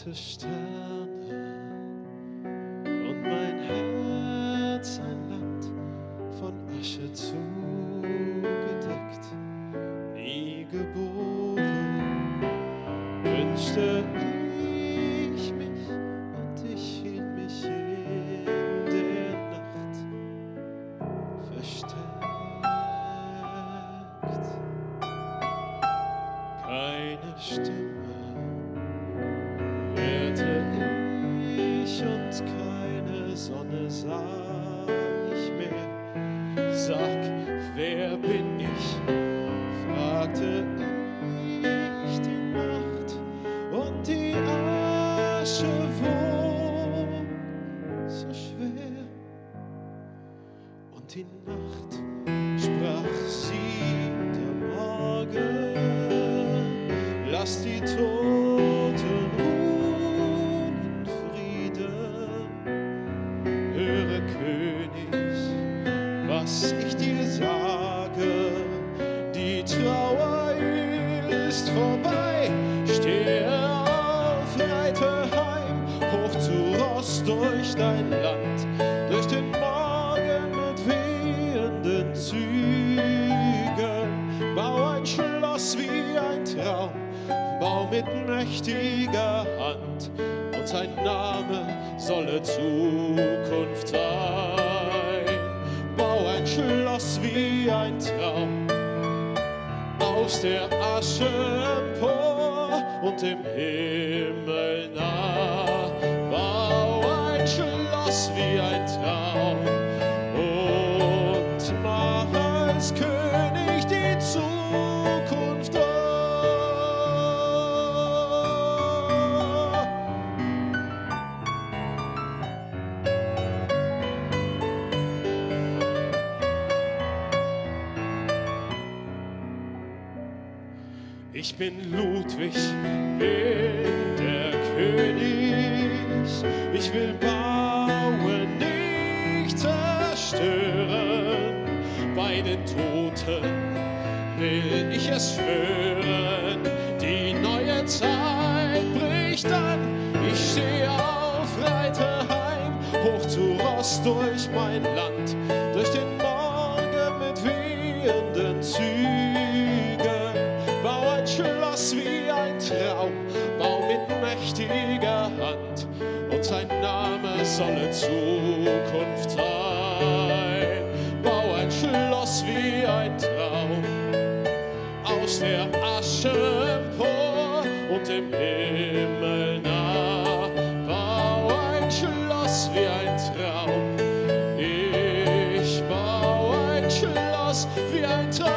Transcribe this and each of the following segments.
kalte Sterne und mein Herz ein Land von Asche zugedeckt. Nie geboren wünschte ich mich und ich hielt mich in der Nacht versteckt. Keine Stimme hörte ich und keine Sonne sah ich mehr. Sag, wer bin ich? Fragte ich die Nacht und die Asche wog so schwer. Und die Nacht sprach sie, der Morgen, lass die Toten ruhen in Frieden. Höre, König, was ich dir sage, die Trauer ist vorbei. Stehe auf, reite heim, hoch zu Ross durch dein Land, durch den Morgen mit wehenden Zügen. Bau ein Schloss wie ein Traum, bau mit mächtiger Hand, und sein Name solle Zukunft sein. Bau ein Schloss wie ein Traum, aus der Asche empor und dem Himmel nah. Bau ein Schloss wie ein Traum und mach als König die Zukunft wahr. Ich bin Ludwig, bin der König. Ich will bauen, nicht zerstören. Bei den Toten will ich es schwören. Die neue Zeit bricht an. Ich stehe auf, reite heim, hoch zu Ross durch mein Land, durch den Morgen mit wehenden Zügen. Bau ein Schloss wie ein Traum, bau mit mächtiger Hand, und sein Name solle Zukunft sein. Bau ein Schloss wie ein Traum, aus der Asche empor und dem Himmel nah. Bau ein Schloss wie ein Traum, ich bau ein Schloss wie ein Traum.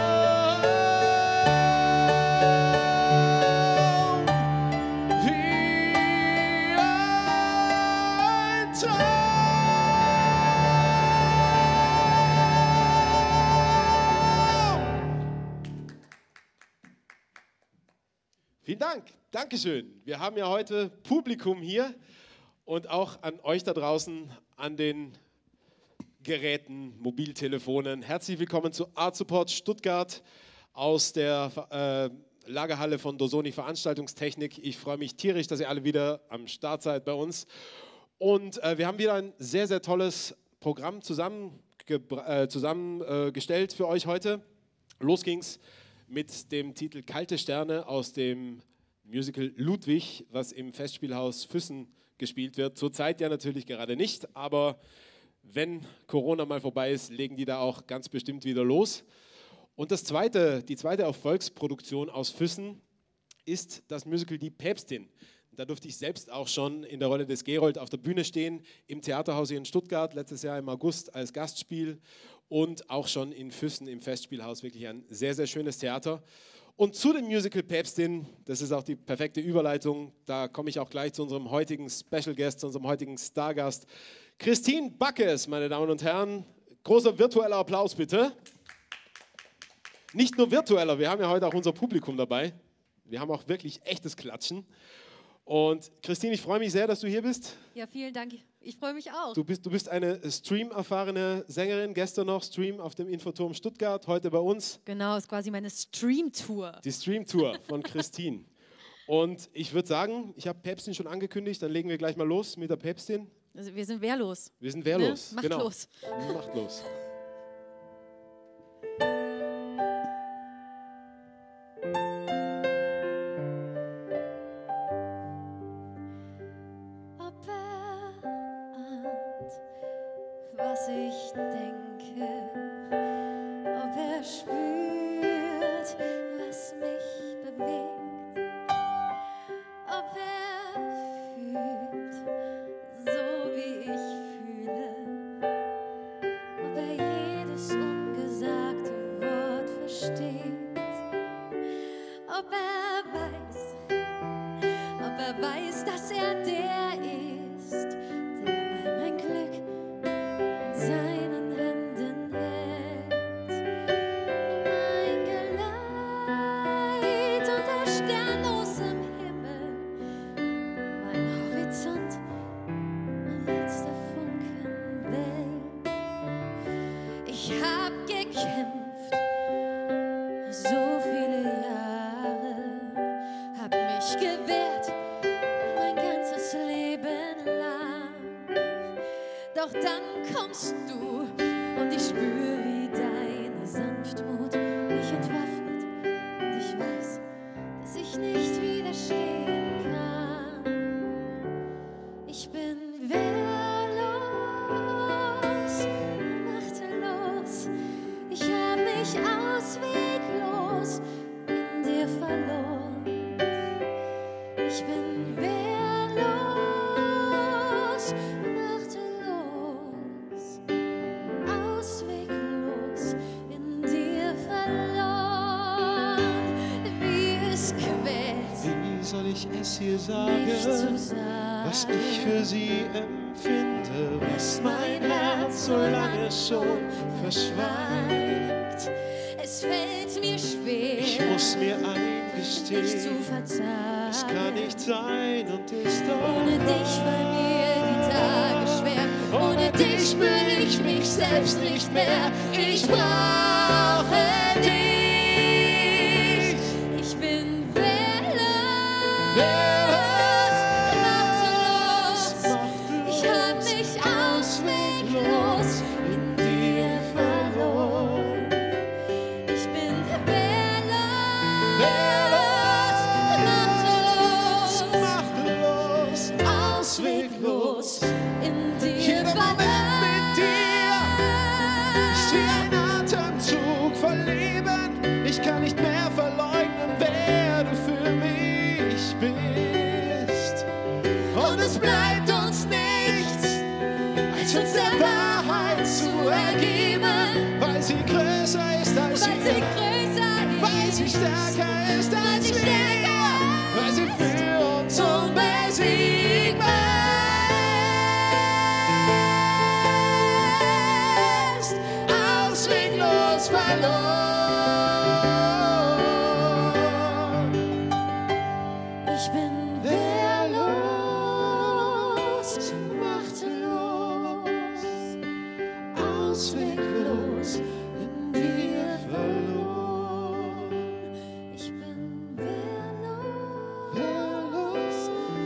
Vielen Dank, Dankeschön. Wir haben ja heute Publikum hier und auch an euch da draußen an den Geräten, Mobiltelefonen. Herzlich willkommen zu Art Support Stuttgart aus der Lagerhalle von Dosoni Veranstaltungstechnik. Ich freue mich tierisch, dass ihr alle wieder am Start seid bei uns. Und wir haben wieder ein sehr, sehr tolles Programm zusammengestellt für euch heute. Los ging's mit dem Titel Kalte Sterne aus dem Musical Ludwig, was im Festspielhaus Füssen gespielt wird. Zurzeit ja natürlich gerade nicht, aber wenn Corona mal vorbei ist, legen die da auch ganz bestimmt wieder los. Und die zweite Erfolgsproduktion aus Füssen ist das Musical Die Päpstin. Da durfte ich selbst auch schon in der Rolle des Gerold auf der Bühne stehen, im Theaterhaus hier in Stuttgart, letztes Jahr im August als Gastspiel und auch schon in Füssen im Festspielhaus. Wirklich ein sehr, sehr schönes Theater. Und zu dem Musical Päpstin, das ist auch die perfekte Überleitung, da komme ich auch gleich zu unserem heutigen Special Guest, zu unserem heutigen Stargast, Christine Backes, meine Damen und Herren. Großer virtueller Applaus bitte. Nicht nur virtueller, wir haben ja heute auch unser Publikum dabei. Wir haben auch wirklich echtes Klatschen. Und Christine, ich freue mich sehr, dass du hier bist. Ja, vielen Dank. Ich freue mich auch. Du bist eine Stream-erfahrene Sängerin. Gestern noch Stream auf dem Infoturm Stuttgart, heute bei uns. Genau, ist quasi meine Stream-Tour. Die Stream-Tour von Christine. Und ich würde sagen, ich habe Päpstin schon angekündigt, dann legen wir gleich mal los mit der Päpstin. Also wir sind wehrlos. Wir sind wehrlos. Ne? Macht genau. los. Macht los. Ob er ahnt, was ich denke, ob er spürt, was mich bewegt, ob er fühlt, so wie ich fühle, ob er jedes ungesagte Wort versteht, ob er weiß, dass er der ist, der all mein Glück in seinen Händen hält. Mein Geleit unter sternlosem Himmel, mein Horizont, mein letzter Funken Welt. Ich hab gekämpft, so viele Jahre, hab mich gewehrt, mein ganzes Leben lang. Doch dann kommst du und ich spür, wie deine Sanftmut mich entwaffnet. Und ich weiß, dass ich nicht widerstehen kann. Ich bin wehrlos, machtlos. Ich hab mich ausweglos in dir verloren. Ich bin wehrlos, machtlos, ausweglos in dir verloren. Wie es quält, Wie soll ich es hier nicht zu sagen, sagen, was ich für sie empfinde, was mein Herz so lange schon verschweigt. es fällt mir schwer, Ich muss mir dich zu eingestehen, verzeihen. es kann nicht sein und ist doch Ohne dich fallen mir die Tage schwer. Ohne dich spüre ich mich selbst nicht mehr. Ich brauche dich. Ich bin wehrlos, machtlos. Ich hab mich ausweglos in dir verloren. Ich bin wehrlos, machtlos, machtlos, ausweglos in dir Jeder Moment verloren. mit dir ist wie ein Atemzug verleben. Ich kann nicht mehr verleugnen, wer du für mich bist. Und es bleibt uns nichts, als uns der Wahrheit zu ergeben, weil sie größer ist als Weil sie wir, größer weil sie ist, stärker ist weil als sie wir, stärker weil sie für uns unbesiegbar ist, ausweglos verloren. Ich bin wehrlos, machtlos, ausweglos in dir verloren. Ich bin wehrlos,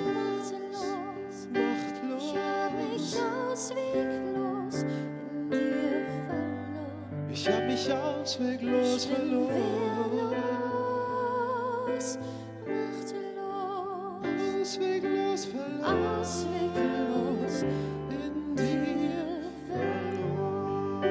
machtlos. Ich hab mich ausweglos in dir verloren. Ich hab mich ausweglos Ich bin verloren. wehrlos, machtlos, Ausweglos verloren. ausweglos In dir verloren.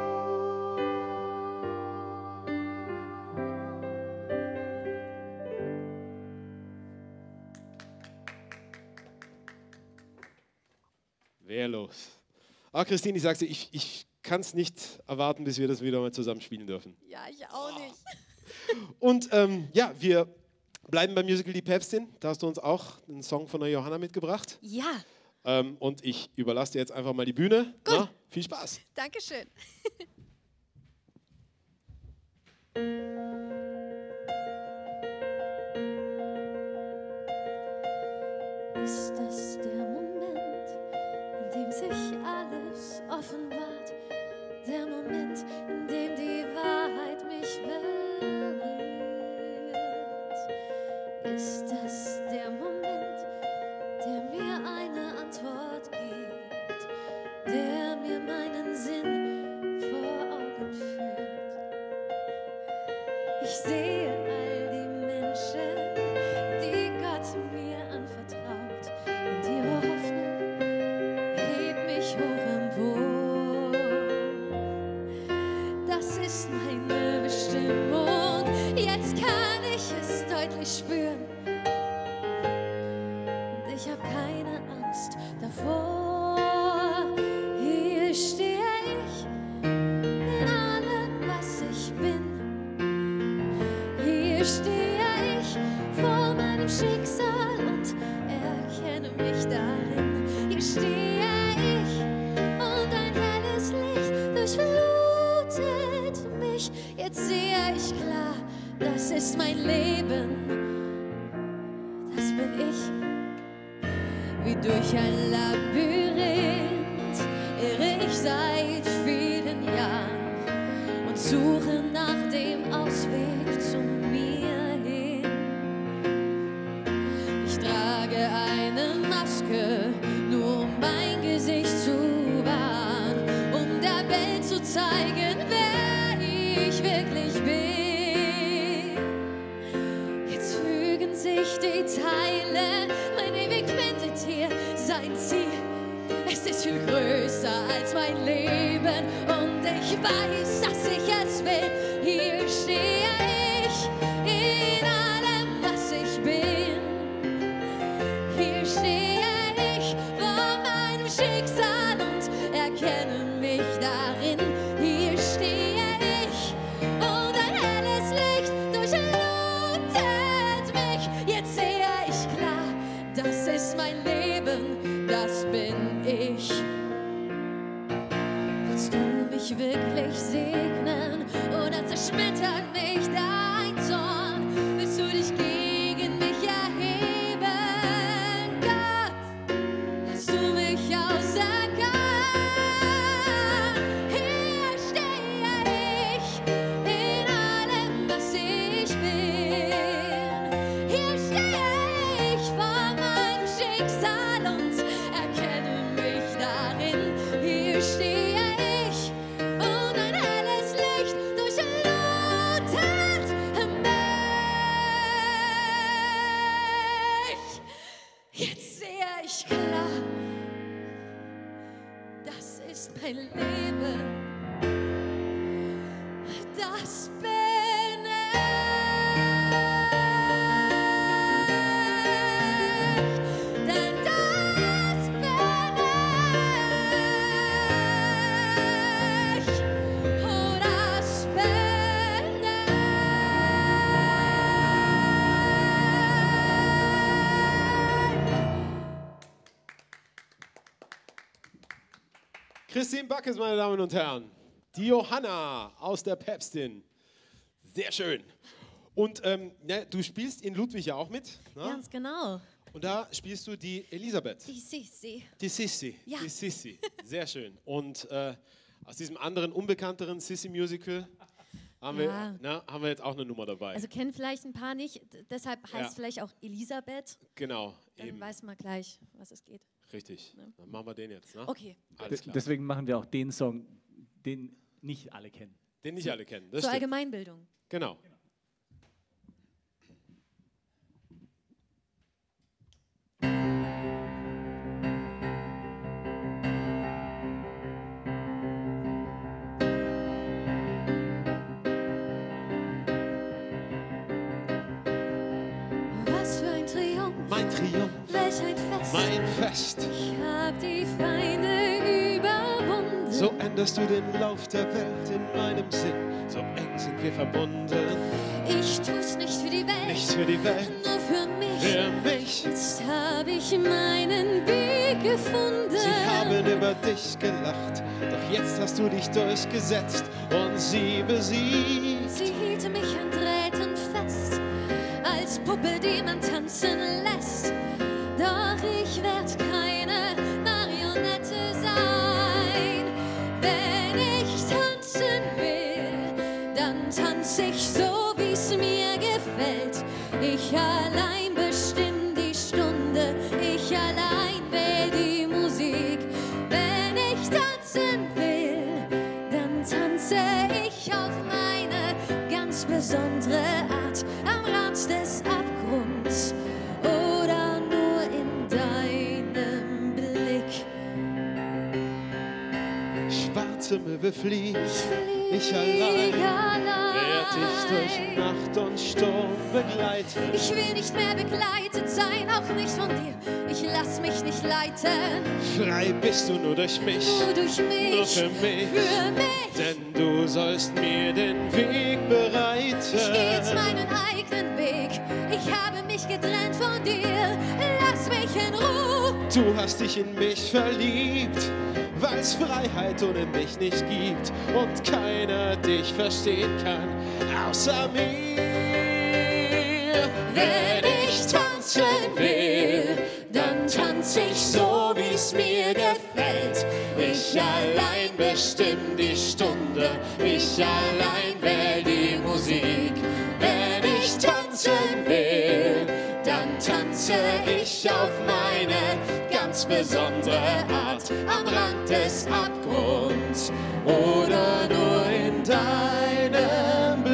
Wehrlos. Ah, Christine, ich sag's dir, ich kann es nicht erwarten, bis wir das wieder mal zusammen spielen dürfen. Ja, ich auch nicht. Und ja, wir bleiben beim Musical Die Päpstin. Da hast du uns auch einen Song von der Johanna mitgebracht. Ja, Und ich überlasse dir jetzt einfach mal die Bühne. Gut. Na, viel Spaß. Dankeschön. Ist das der Moment, in dem sich alles offenbart? Der Moment, in dem die Wahrheit mich berührt? Ist das sehe all die Menschen, die Gott mir anvertraut. Und ihre Hoffnung hebt mich hoch empor. Das ist meine Bestimmung. Jetzt kann ich es deutlich spüren. Und ich habe keine Angst davor. Hier stehe ich in allem, was ich bin. Hier stehe ich vor meinem Schicksal und erkenne mich darin. Hier stehe ich und ein helles Licht durchflutet mich. Jetzt sehe ich klar, das ist mein Leben. Das bin ich. Wie durch ein Labyrinth irre ich seit vielen Jahren und suche nach dem Ausweg zu mir hin. Ich trage eine Maske, nur um mein Gesicht zu wahren, um der Welt zu zeigen, wer ich wirklich bin. Jetzt fügen sich die Teile, mein ewig findet hier sein Ziel. Es ist viel größer als mein Leben und ich weiß, dass ich es will. Hier stehe ich in allem, was ich bin. Hier stehe ich vor meinem Schicksal und erkenne mich darin. Hier stehe ich und ein helles Licht durchflutet mich. Jetzt sehe ich klar, das ist mein Leben, das bin ich. Willst du mich wirklich segnen oder zerschmettert mich dein Zorn? Willst du dich gegen mich erheben? Gott, hast du mich auserkannt? Hier stehe ich in allem, was ich bin. Hier stehe ich vor meinem Schicksal und erkenne mich darin. Hier stehe ich und ein helles Licht durchflutet mich. Jetzt sehe ich klar, das ist mein Leben, das bin ich. Denn das bin ich. Oh, das bin Christine Backes, meine Damen und Herren. Die Johanna aus der Päpstin. Sehr schön. Und du spielst in Ludwig ja auch mit. Ne? Ganz genau. Und da spielst du die Elisabeth. Die Sissi. Die Sissi. Ja. Die Sissi. Sehr schön. Und aus diesem anderen, unbekannteren Sissi-Musical haben, haben wir jetzt auch eine Nummer dabei. Also kennen vielleicht ein paar nicht, deshalb heißt Ja. vielleicht auch Elisabeth. Genau. Dann Eben. weiß man gleich, was es geht. Richtig. Dann machen wir den jetzt. Ne? Okay. Alles klar. Deswegen machen wir auch den Song, den nicht alle kennen. Den nicht alle kennen. Das Zur stimmt. Allgemeinbildung. Genau. Was für ein Triumph, Mein Triumph, welch ein Fest. mein Fest. Ich hab die Feinde überwunden. So änderst du den Lauf der Welt in meinem Sinn. So eng sind wir verbunden. Ich tu's nicht für die Welt, Nicht für die Welt, nur für mich. für mich. Jetzt hab ich meinen Weg gefunden. Sie haben über dich gelacht, doch jetzt hast du dich durchgesetzt und sie besiegt. Sie hielt mich an Drähten fest, als Puppe, die man tanzen lässt. Doch ich werd keine Marionette sein. Wenn ich tanzen will, dann tanz ich so, wie's mir gefällt. Ich allein bestimm die Stunde, ich allein wähl die Musik. Wenn ich tanzen will, dann tanze ich auf meine ganz besondere Art am Rand des Abgrunds oder nur in deinem Blick. Schwarze Möwe fliegt, ich allein werd dich durch Nacht und Sturm begleiten. Ich will nicht mehr begleitet sein, auch nicht von dir. Ich lass mich nicht leiten. Frei bist du nur durch mich, Nur durch mich, nur für mich. Denn du sollst mir den Weg bereiten. Ich gehe jetzt meinen eigenen Weg. Ich habe mich getrennt von dir. Lass mich in Ruhe. Du hast dich in mich verliebt, weil's Freiheit ohne mich nicht gibt und keiner dich verstehen kann, außer mir. Wenn ich tanzen will, dann tanze ich so, wie's mir gefällt. Ich allein bestimm die Stunde, ich allein wähl die Musik. Wenn ich tanzen will, dann tanze ich auf meine ganz besondere Art am Rand des Abgrunds oder nur in deinem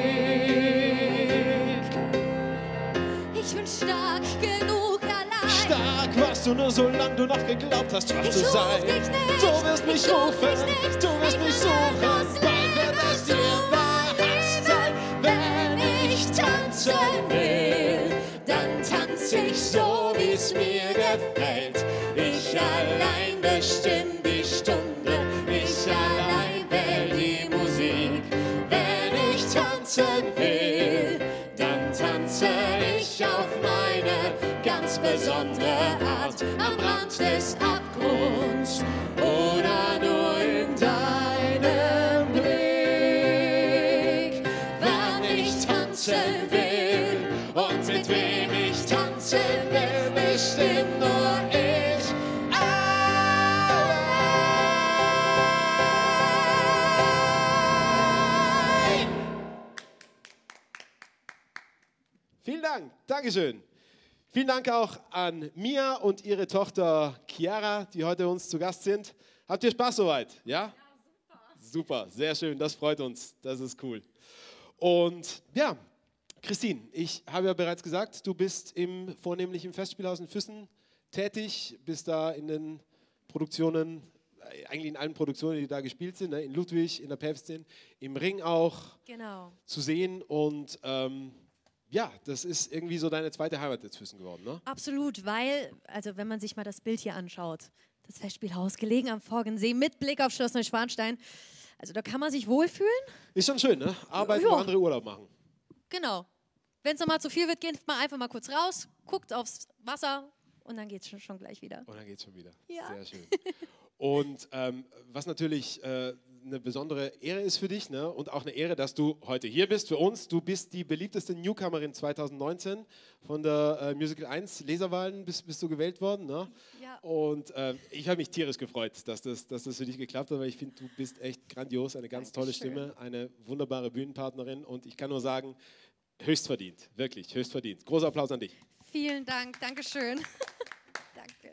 Blick. Ich bin stark genug allein. Stark warst du nur, solange du noch geglaubt hast, schwach Ich zu ruf sein. dich nicht, Du wirst mich ich ruf rufen, dich nicht, du wirst ich mich will suchen. bloß Bald wird es dir Wahrheit sein. Wenn ich tanzen will, dann tanze ich so, wie's mir gefällt. Ich allein bestimm die Stunde, ich allein wähl die Musik. Wenn ich tanzen will, dann tanze ich auf meine ganz besondere Art am Rand des Abgrunds oder nur in deinem Blick. Wann ich tanzen will und mit wem ich tanzen will, bestimmt nur ich allein. Vielen Dank, Dankeschön. Vielen Dank auch an Mia und ihre Tochter Chiara, die heute uns zu Gast sind. Habt ihr Spaß soweit? Ja? Ja, super. Super, sehr schön, das freut uns, das ist cool. Und ja, Christine, ich habe ja bereits gesagt, du bist vornehmlich im Festspielhaus in Füssen tätig, bist da in den Produktionen, eigentlich in allen Produktionen, die da gespielt sind, ne? In Ludwig, in der Päpstin, im Ring auch Genau. zu sehen und ja, das ist irgendwie so deine zweite Heimat jetzt Füssen geworden, ne? Absolut, weil, also wenn man sich mal das Bild hier anschaut, das Festspielhaus gelegen am Forgensee mit Blick auf Schloss Neuschwanstein, also da kann man sich wohlfühlen. Ist schon schön, ne? Arbeiten, wo Ja. andere Urlaub machen. Genau. Wenn es nochmal zu viel wird, geht man einfach mal kurz raus, guckt aufs Wasser und dann geht es schon gleich wieder. Und dann geht's schon wieder. Ja. Sehr schön. Und was natürlich eine besondere Ehre ist für dich, ne? Und auch eine Ehre, dass du heute hier bist für uns. Du bist die beliebteste Newcomerin 2019 von der Musical 1 Leserwahlen bist du gewählt worden. Ne? Ja. Und ich habe mich tierisch gefreut, dass das für dich geklappt hat, weil ich finde, du bist echt grandios, eine ganz tolle Stimme, eine wunderbare Bühnenpartnerin und ich kann nur sagen, höchst verdient, wirklich höchst verdient. Großer Applaus an dich. Vielen Dank, Dankeschön. Danke.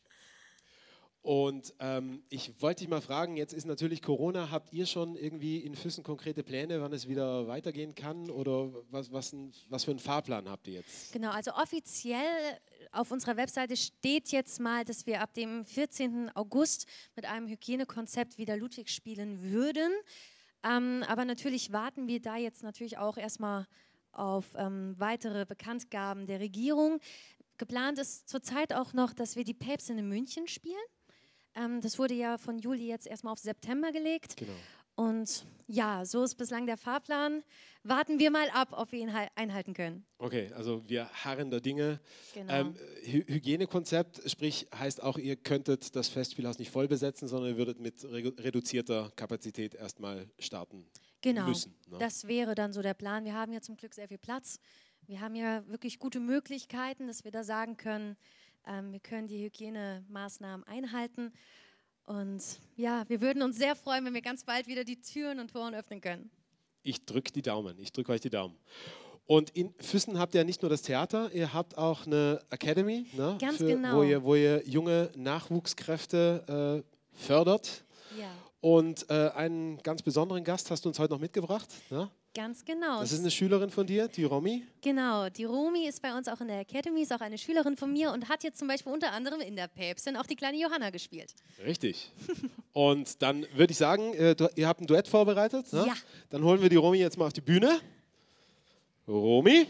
Und ich wollte dich mal fragen, jetzt ist natürlich Corona, habt ihr schon irgendwie in Füssen konkrete Pläne, wann es wieder weitergehen kann oder was für einen Fahrplan habt ihr jetzt? Genau, also offiziell auf unserer Webseite steht jetzt mal, dass wir ab dem 14. August mit einem Hygienekonzept wieder Ludwig spielen würden. Aber natürlich warten wir da jetzt natürlich auch erstmal auf weitere Bekanntgaben der Regierung. Geplant ist zurzeit auch noch, dass wir die Päpstin in München spielen. Das wurde ja von Juli jetzt erstmal auf September gelegt. Genau. Und ja, so ist bislang der Fahrplan. Warten wir mal ab, ob wir ihn einhalten können. Okay, also wir harren der Dinge. Genau. Hygienekonzept, sprich heißt auch, ihr könntet das Festspielhaus nicht voll besetzen, sondern ihr würdet mit reduzierter Kapazität erstmal starten müssen. Ne? Das wäre dann so der Plan. Wir haben ja zum Glück sehr viel Platz. Wir haben ja wirklich gute Möglichkeiten, dass wir da sagen können, wir können die Hygienemaßnahmen einhalten. Und ja, wir würden uns sehr freuen, wenn wir ganz bald wieder die Türen und Toren öffnen können. Ich drücke die Daumen, ich drücke euch die Daumen. Und in Füssen habt ihr nicht nur das Theater, ihr habt auch eine Academy, ne? Ganz genau. Wo ihr junge Nachwuchskräfte fördert. Ja. Und einen ganz besonderen Gast hast du uns heute noch mitgebracht. Ne? Ganz genau. Das ist eine Schülerin von dir, die Romy. Genau, die Romy ist bei uns auch in der Academy, ist auch eine Schülerin von mir und hat jetzt zum Beispiel unter anderem in der Päpstin auch die kleine Johanna gespielt. Richtig. Und dann würde ich sagen, ihr habt ein Duett vorbereitet. Ne? Ja. Dann holen wir die Romy jetzt mal auf die Bühne. Romy.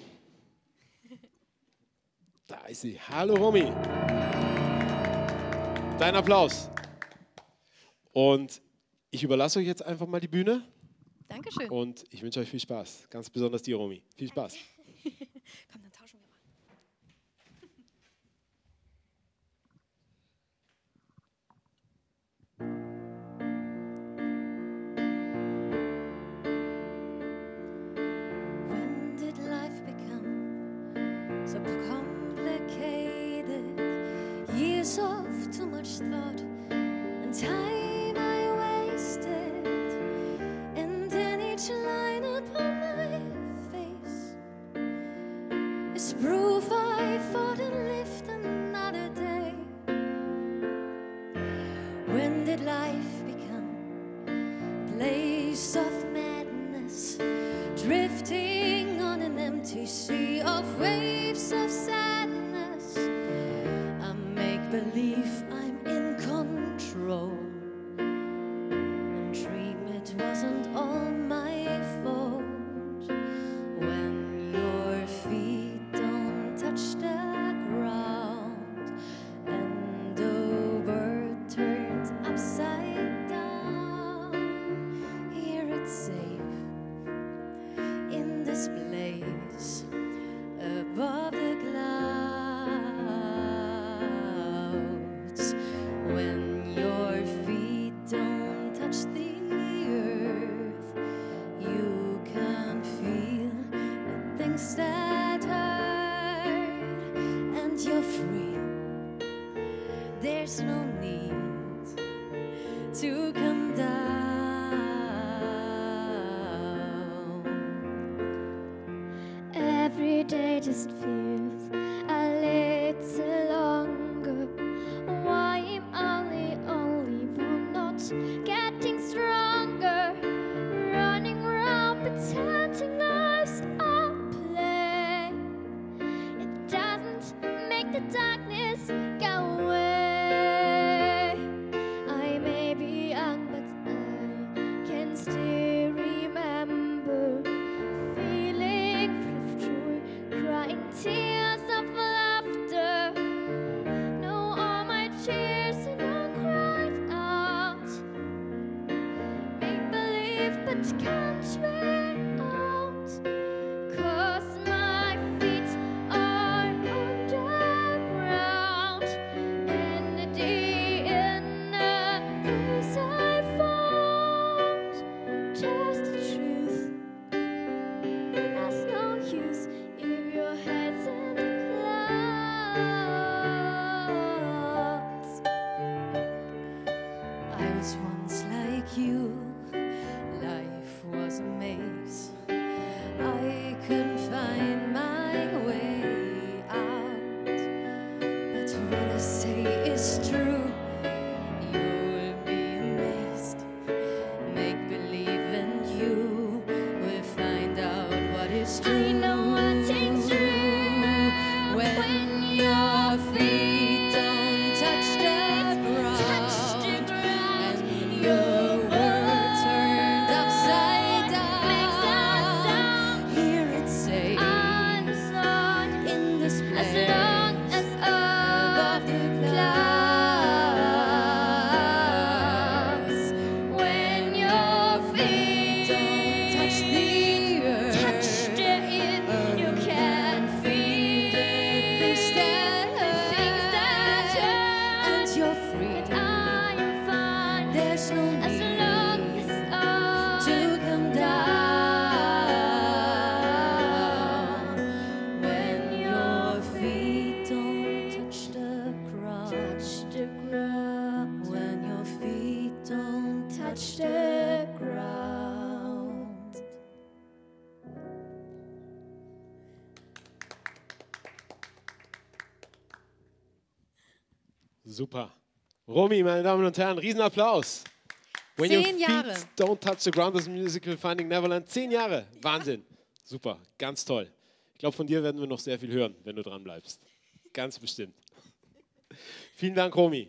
Da ist sie. Hallo Romy. Dein Applaus. Und ich überlasse euch jetzt einfach mal die Bühne. Dankeschön. Und ich wünsche euch viel Spaß. Ganz besonders dir, Romy. Viel Spaß. Komm, dann tauschen wir mal. When did life become so complicated? Years of too much thought and time I wasted. And in each line upon my face is proof I fought and lived another day. When did life become a place of madness, drifting on an empty sea of waves of sadness? I make believe I'm in control and dream it wasn't all my fault. When your feet don't touch the ground and the world turns upside down, here it's safe in this place above the clouds. When your feet don't touch the earth, you can feel the things that hurt, and you're free. There's no need to come down. Every day just feels a little longer. Why am I the only one not getting stronger? Running around pretending life's a play. It doesn't make the darkness go away. I may be young, but I can still remember feeling full of joy, crying tears of laughter. No, all my tears and I cried out. Make believe, but can't me out. 'Cause my feet are on the ground. In the inner place I found just the truth. And that's no use if your head's in the clouds. I was once like you. Life was a maze. I couldn't find my way out. But what I say is true. You will be amazed. Make believe and you will find out what is true. I know what is true. When your feet don't touch the ground, and your world turned upside down, here it's safe in this place above the clouds. When your feet don't touch the earth, you can feel things that hurt, and you're free. I am fine. There's no need to come down. When your feet don't touch the ground, when your feet don't touch the ground. Super. Romy, meine Damen und Herren, Riesenapplaus. When 10 your Jahre. feet don't touch the ground, das Musical Finding Neverland. 10 Jahre. Wahnsinn. Super. Ganz toll. Ich glaube, von dir werden wir noch sehr viel hören, wenn du dran bleibst. Ganz bestimmt. Vielen Dank, Romy.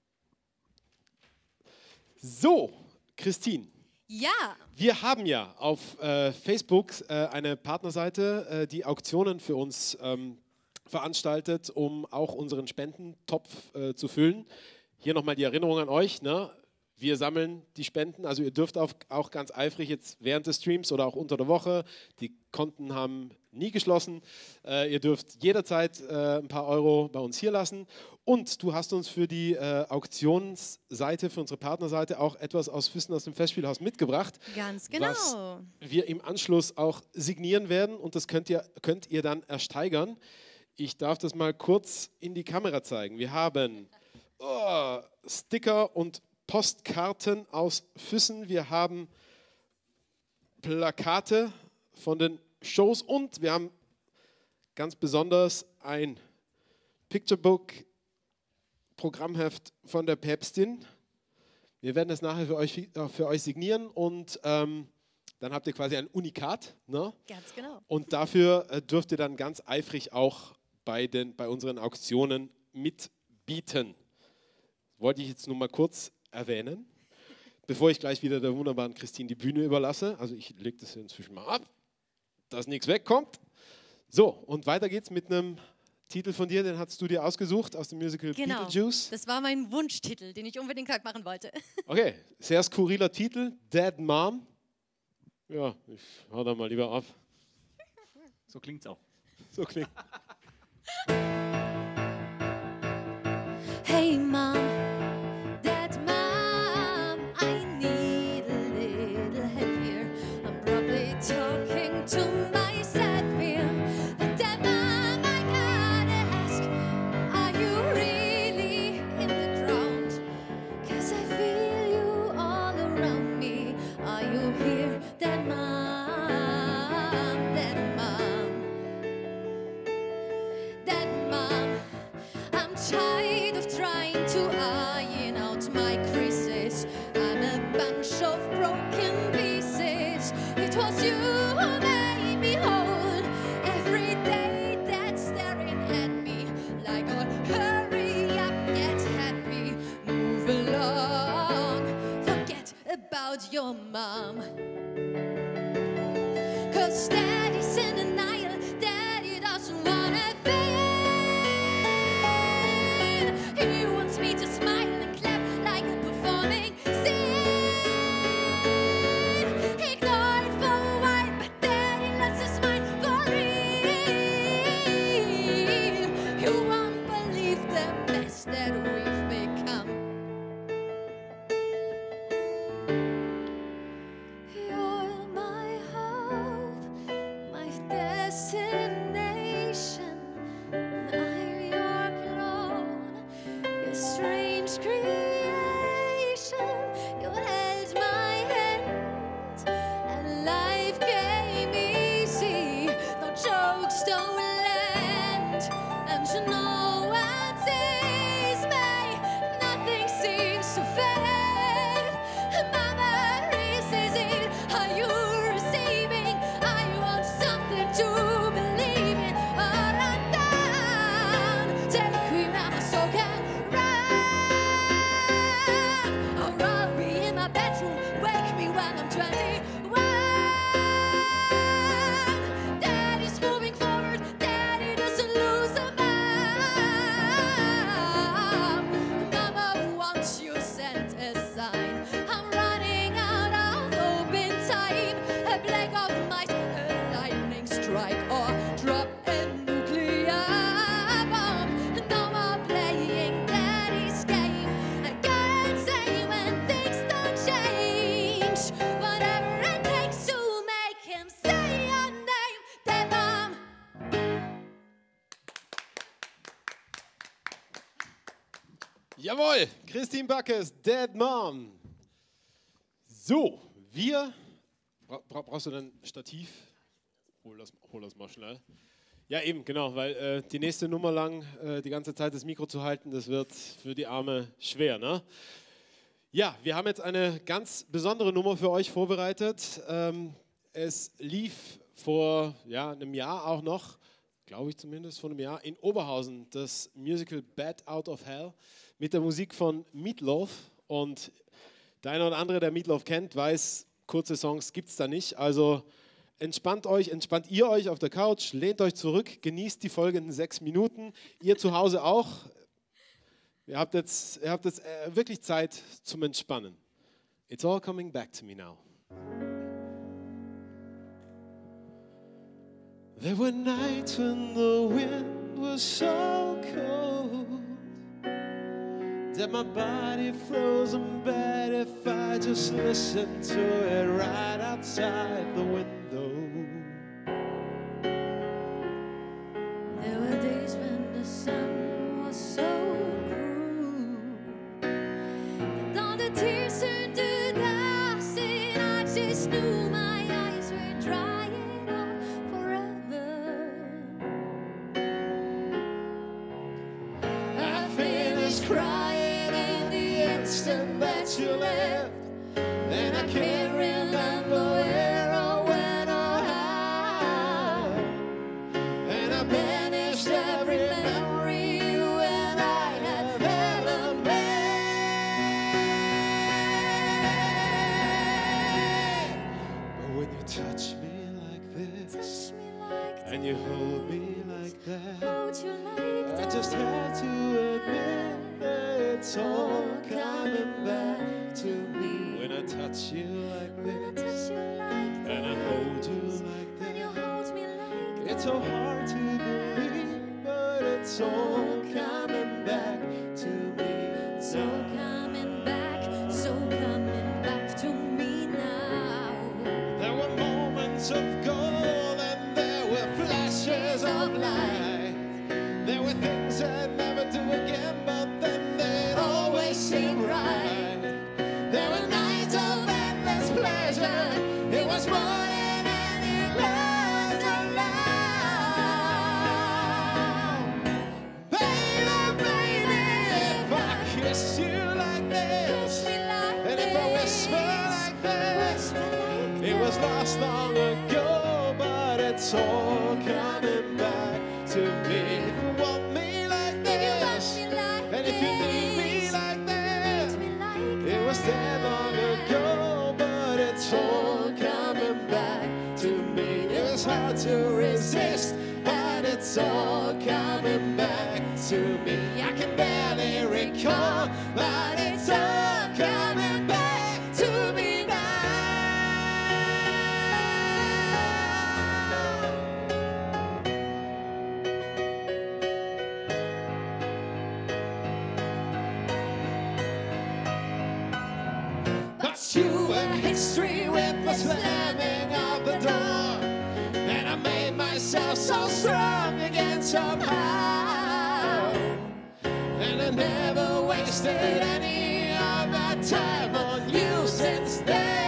So, Christine. Ja, Wir haben ja auf Facebook eine Partnerseite, die Auktionen für uns veranstaltet, um auch unseren Spendentopf zu füllen. Hier nochmal die Erinnerung an euch. Ne? Wir sammeln die Spenden, also ihr dürft auch ganz eifrig jetzt während des Streams oder auch unter der Woche, die Konten haben nie geschlossen, ihr dürft jederzeit ein paar Euro bei uns hier lassen. Und du hast uns für die Auktionsseite, für unsere Partnerseite auch etwas aus Füssen aus dem Festspielhaus mitgebracht. ganz genau. Was wir im Anschluss auch signieren werden und das könnt ihr dann ersteigern. Ich darf das mal kurz in die Kamera zeigen. Wir haben Sticker und Postkarten aus Füssen. Wir haben Plakate von den Shows und wir haben ganz besonders ein Picturebook, Programmheft von der Päpstin. Wir werden es nachher für euch signieren und dann habt ihr quasi ein Unikat. Ne? Ganz genau. Und dafür dürft ihr dann ganz eifrig auch bei unseren Auktionen mitbieten. Wollte ich jetzt nur mal kurz erwähnen, bevor ich gleich wieder der wunderbaren Christine die Bühne überlasse. Also ich lege das hier inzwischen mal ab, dass nichts wegkommt. So, und weiter geht's mit einem Titel von dir, den hast du dir ausgesucht aus dem Musical Genau. Beetlejuice. Das war mein Wunschtitel, den ich unbedingt heute machen wollte. Okay, sehr skurriler Titel, Dead Mom. Ja, ich hau da mal lieber ab. So klingt's auch. So klingt. Hey Mom, Dad, Mom, I need a little help here. I'm probably talking to myself here. Dad, Mom, I gotta ask, are you really in the ground? 'Cause I feel you all around me. Are you here, Dad, Mom, Dad, Mom? Dad, Mom, I'm tired of trying to iron out my creases. I'm a bunch of broken pieces. It was you who made me whole. Every day that's staring at me like, oh, hurry up, get happy, move along, forget about your mom. 'Cause Daddy's in denial, Daddy doesn't wanna fail. He wants me to smile and clap like a performing scene. Ignore it for a while, but Daddy lost his mind for real. You won't believe the mess that we've become. You're my hope, my destination. I'm your clone, your strange creation. You held my hand, and life came easy. No jokes don't land, and no one sees me. Nothing seems to fade. Mama, is it? Are you receiving? I want something to believe in. All I'm down, take me round my soul can run. Or I'll be in my bedroom, wake me when I'm 21. Daddy's moving forward, Daddy doesn't lose a mind. Mama, once you sent a sign, I'm running out of hope in time. A blink of might, a lightning strike, or drop a nuclear bomb. No more playing Daddy's game. I can't say when things don't change. Whatever it takes to make him say your name, Dead Mom. Jawohl, Christine Backes, Dead Mom. So, brauchst du dann ein Stativ? Hol das mal schnell. Ja, eben, genau, weil die nächste Nummer lang die ganze Zeit das Mikro zu halten, das wird für die Arme schwer. Ne? Ja, wir haben jetzt eine ganz besondere Nummer für euch vorbereitet. Es lief vor einem Jahr auch noch, glaube ich zumindest vor einem Jahr, in Oberhausen das Musical Bat Out of Hell mit der Musik von Meatloaf. Und der eine oder andere, der Meatloaf kennt, weiß, kurze Songs gibt es da nicht. Also entspannt ihr euch auf der Couch, lehnt euch zurück, genießt die folgenden 6 Minuten. Ihr zu Hause auch. Ihr habt jetzt wirklich Zeit zum Entspannen. It's all coming back to me now. There were nights when the wind was so cold that my body frozen bad if I just listened to it right outside the window. There were days when the sun was so cruel that all the tears turned to dust, and I just knew my eyes were drying out forever. I finished crying in the instant that you left, and I can't remember where or when or how, and I banished every memory when I had ever made. But when you touch me like this, Touch me like and you hold me like that, hold you like I that. just had to admit that it's all coming back to me. When I touch you like When I this, touch you like that, and I hold you like when you that, hold me like it's so hard to believe, but it's all coming back to me. so coming back to me now. There were moments of gold and there were flashes of light. There were things I'd never do again, but then they'd always seem right. There were nights of endless pleasure. It was more than any love alone. Baby, baby, if I kiss you like this, Touch me like and if I whisper like this, it was lost long ago, but it's all coming back to me. If you want me like this, and if you need me like this, it was dead long ago, but it's all coming back to me. It was hard to resist, but it's all coming back to me. I can barely recall, but it's all coming back to me now. But you were history with the slamming of the door, and I made myself so strong again somehow, and I never wasted any of my time on you since then.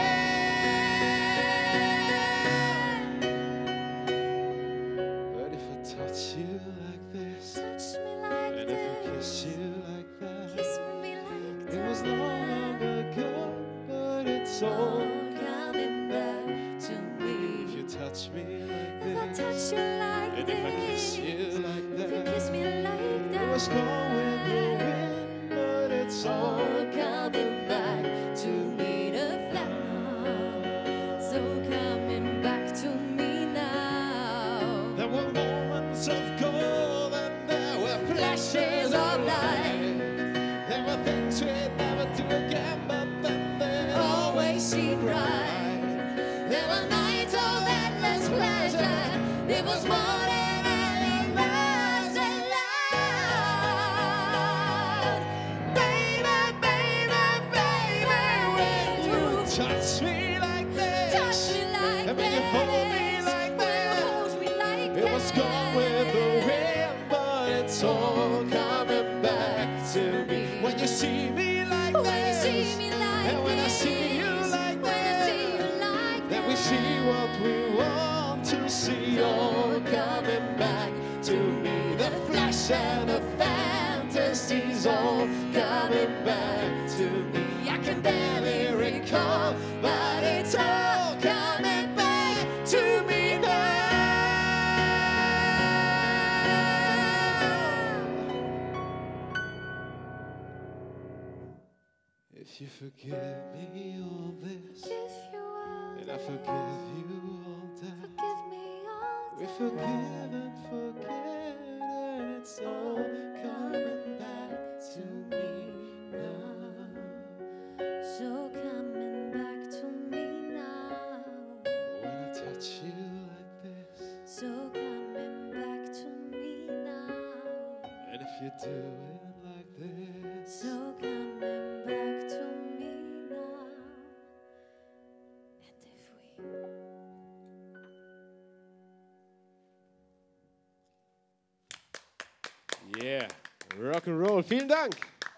But if I touch you like this, Touch me like and if I kiss this, you like that, kiss me like it was that. long ago, but it's all coming back to me. if you touch me like If I this, touch you like and if I kiss this, you like if you that, kiss me like that, it was gone with the wind, but it's all coming back to me to fly. So coming back to me now. There were moments of gold and there were flashes of light. There were things we'd never do again, but then they always seemed right. There were nights of endless pleasure. It was more than any love's allowed. Baby, baby, baby, when you Touch me like this, touch me like and when you hold me like when you this, hold me like it was gone with the wind, but it's all coming back to me. When you see me like When you this, see me like and when I this, see you like when I see you this, like then we see what we want to see, all coming back to me. The flash and the fantasies all coming back to me. I can barely recall, but it's all coming back to me now. If you forgive me all this, and I forgive you all that, we forgive and forget, and it's all coming back to me now. So coming back to me now. When I touch you like this, So coming back to me now. and if you do it like this, So coming back to me now. And if we Yeah, Rock'n'Roll. Vielen Dank.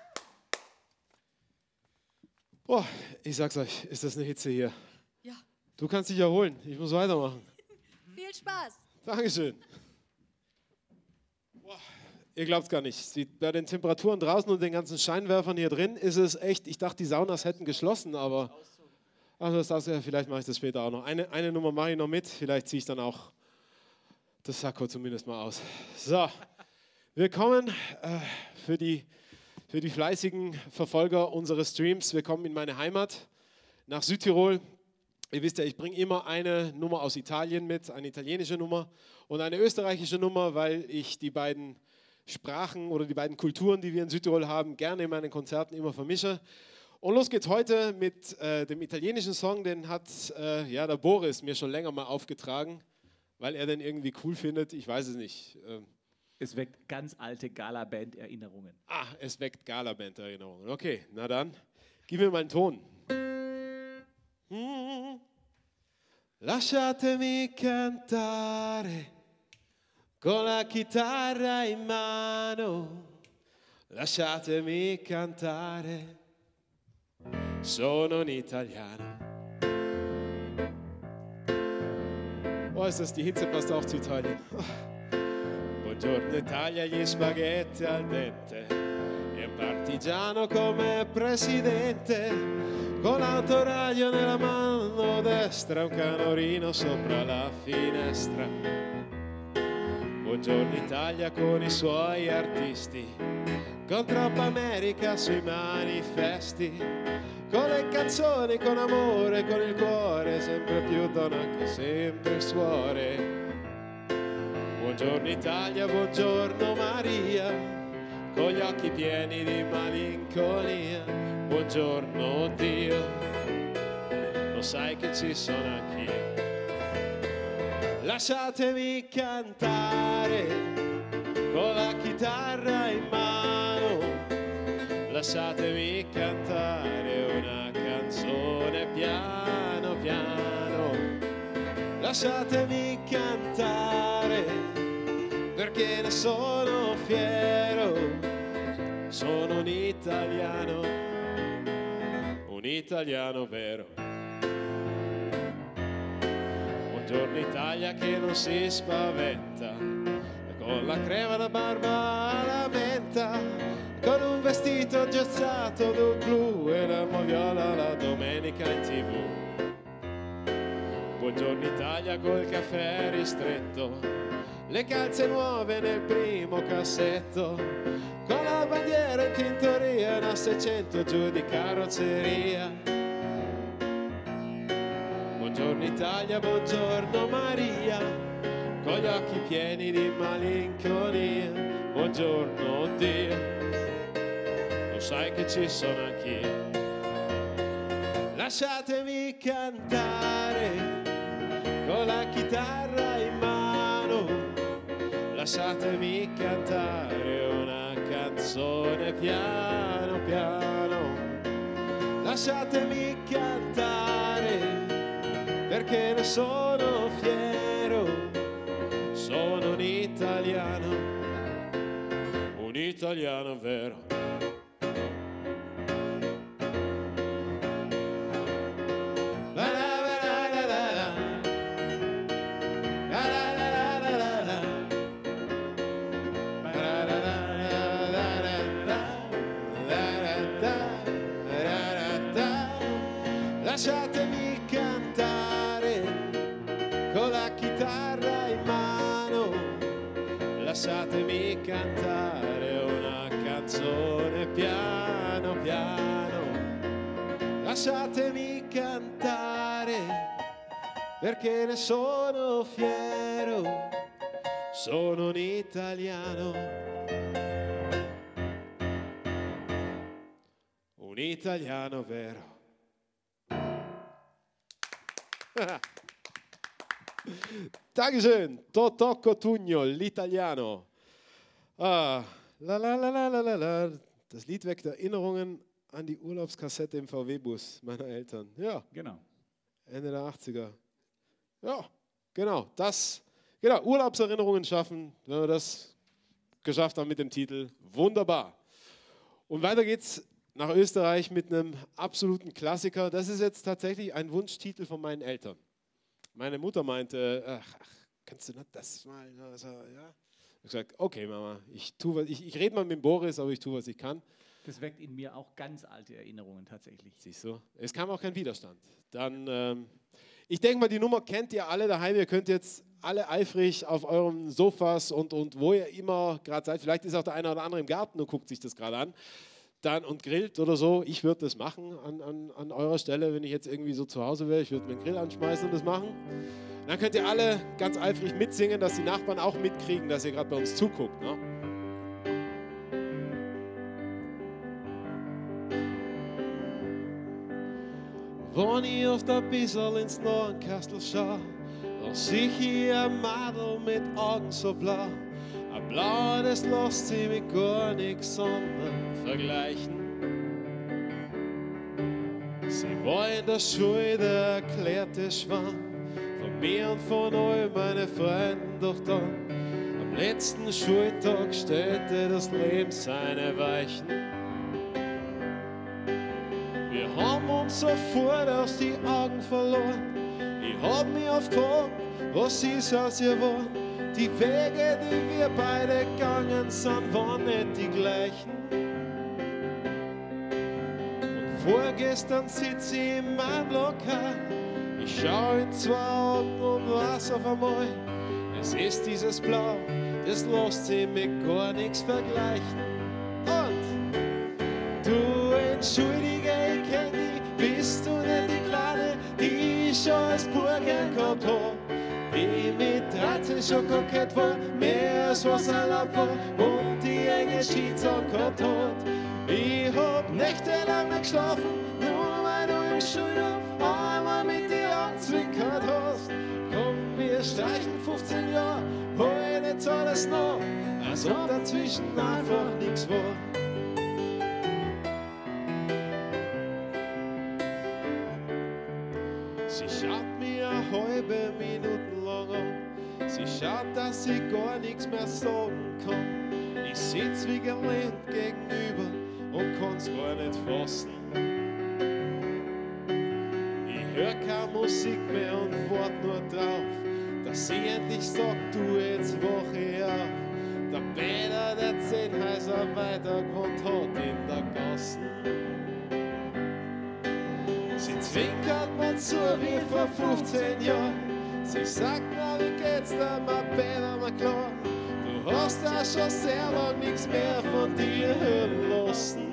Boah, ich sag's euch, ist das eine Hitze hier. Ja. Du kannst dich erholen, ich muss weitermachen. Viel Spaß. Dankeschön. Boah, ihr glaubt's gar nicht. Bei den Temperaturen draußen und den ganzen Scheinwerfern hier drin ist es echt, ich dachte, die Saunas hätten geschlossen, aber vielleicht mache ich das später auch noch. Eine Nummer mache ich noch mit, vielleicht ziehe ich dann auch das Sakko zumindest mal aus. So, wir kommen für die fleißigen Verfolger unseres Streams, wir kommen in meine Heimat, nach Südtirol. Ihr wisst ja, ich bringe immer eine Nummer aus Italien mit, eine italienische Nummer und eine österreichische Nummer, weil ich die beiden Sprachen oder die beiden Kulturen, die wir in Südtirol haben, gerne in meinen Konzerten immer vermische. Und los geht's heute mit dem italienischen Song, den hat der Boris mir schon länger mal aufgetragen, weil er den irgendwie cool findet, ich weiß es nicht. Es weckt ganz alte Gala-Band-Erinnerungen. Es weckt Gala-Band-Erinnerungen. Okay, na dann, gib mir mal einen Ton. Lasciatemi cantare con la chitarra in mano. Lasciatemi cantare, sono un italiano. Oh, ist das die Hitze, passt auch zu Italien. Buongiorno Italia, gli spaghetti al dente e un partigiano come presidente, con l'autoradio nella mano destra, un canorino sopra la finestra. Buongiorno Italia con i suoi artisti, con troppa America sui manifesti, con le canzoni, con amore, con il cuore, sempre più donna che sempre suore. Buongiorno Italia, buongiorno Maria, con gli occhi pieni di malinconia. Buongiorno Dio, lo sai che ci sono anch'io. Lasciatemi cantare con la chitarra in mano. Lasciatemi cantare una canzone piano piano. Lasciatemi cantare perché ne sono fiero. Sono un italiano vero. Buongiorno Italia che non si spaventa, con la crema da barba alla menta, con un vestito gessato del blu e la moviola la domenica in TV. Buongiorno Italia col caffè ristretto, le calze nuove nel primo cassetto, con la bandiera in tintoria, una 600 giù di carrozzeria. Buongiorno Italia, buongiorno Maria, con gli occhi pieni di malinconia. Buongiorno Dio, lo sai che ci sono anch'io. Lasciatemi cantare con la chitarra in mano. Lasciatemi cantare una canzone piano piano. Latemi cantare perché ne sono fiero. Sono un italiano vero. lasciatemi cantare una canzone piano piano. Lasciatemi cantare perché ne sono fiero, sono un italiano. Un italiano vero. Dankeschön, Totò Cotugno, l'Italiano. Ah, la la la la la la la. Das Lied weckt Erinnerungen an die Urlaubskassette im VW-Bus meiner Eltern. Ja, Genau. Ende der 80er. Ja, genau, genau, Urlaubserinnerungen schaffen, wenn wir das geschafft haben mit dem Titel. Wunderbar. Und weiter geht's nach Österreich mit einem absoluten Klassiker. Das ist jetzt tatsächlich ein Wunschtitel von meinen Eltern. Meine Mutter meinte, ach kannst du nicht das mal? Also, ja. Ich habe gesagt, okay Mama, ich rede mal mit Boris, aber ich tue, was ich kann. Das weckt in mir auch ganz alte Erinnerungen tatsächlich. Siehst du, es kam auch kein Widerstand. Dann, ich denke mal, die Nummer kennt ihr alle daheim. Ihr könnt jetzt alle eifrig auf euren Sofas und wo ihr immer gerade seid. Vielleicht ist auch der eine oder andere im Garten und guckt sich das gerade an. Dann und grillt oder so. Ich würde das machen an eurer Stelle, wenn ich jetzt irgendwie so zu Hause wäre. Ich würde mir den Grill anschmeißen und das machen. Dann könnt ihr alle ganz eifrig mitsingen, dass die Nachbarn auch mitkriegen, dass ihr gerade bei uns zuguckt. Ne? Wenn ich auf der Bissel ins Nordenkastel schau, dann sehe ich ein Madel mit Augen so blau. Ein Blau, das lässt sich mit gar nichts anderem vergleichen. Sie war in der Schule der erklärte Schwan, von mir und von all meinen Freunden, doch dann am letzten Schultag stellte das Leben seine Weichen. Wir haben uns sofort aus die Augen verloren. Ich hab mich oft gefragt, was ist aus ihr geworden. Die Wege, die wir beide gegangen sind, waren nicht die gleichen. Und vorgestern sitze ich in meinem Lokal. Ich schaue in 2 Augen und weiß auf einmal, es ist dieses Blau, das lässt sich mit gar nichts vergleichen. Und du entschuldige, ich kenn dich, bist du nicht die Kleine, die ich schon als Burgen gehabt hab. Die mit 13 schon kokett war, mehr als was erlaubt war und die enge Jeans angehabt hat. Ich hab nächtelang nicht geschlafen, nur weil du im Schulhof einmal mit dir angezwinkert hast. Komm, wir streichen 15 Jahre, heute jetzt alles noch, als ob dazwischen einfach nichts war. Sie schaut mir eine halbe Minute lang an. Sie schaut, dass ich gar nichts mehr sagen kann. Ich sitz wie gelähmt gegenüber und kann's gar nicht fassen. Ich hör keine Musik mehr und wart nur drauf, dass sie endlich sagt, du, jetzt wach ich auf. Der Peter, der 10 Häuser weiter gewohnt hat in der Gassen. Sie zwinkert mir zu wie vor 15 Jahren. Sie sagt, na wie geht's dir, mein Peter, mein klar. Du hast ja schon sehr lang nichts mehr von dir hören lassen.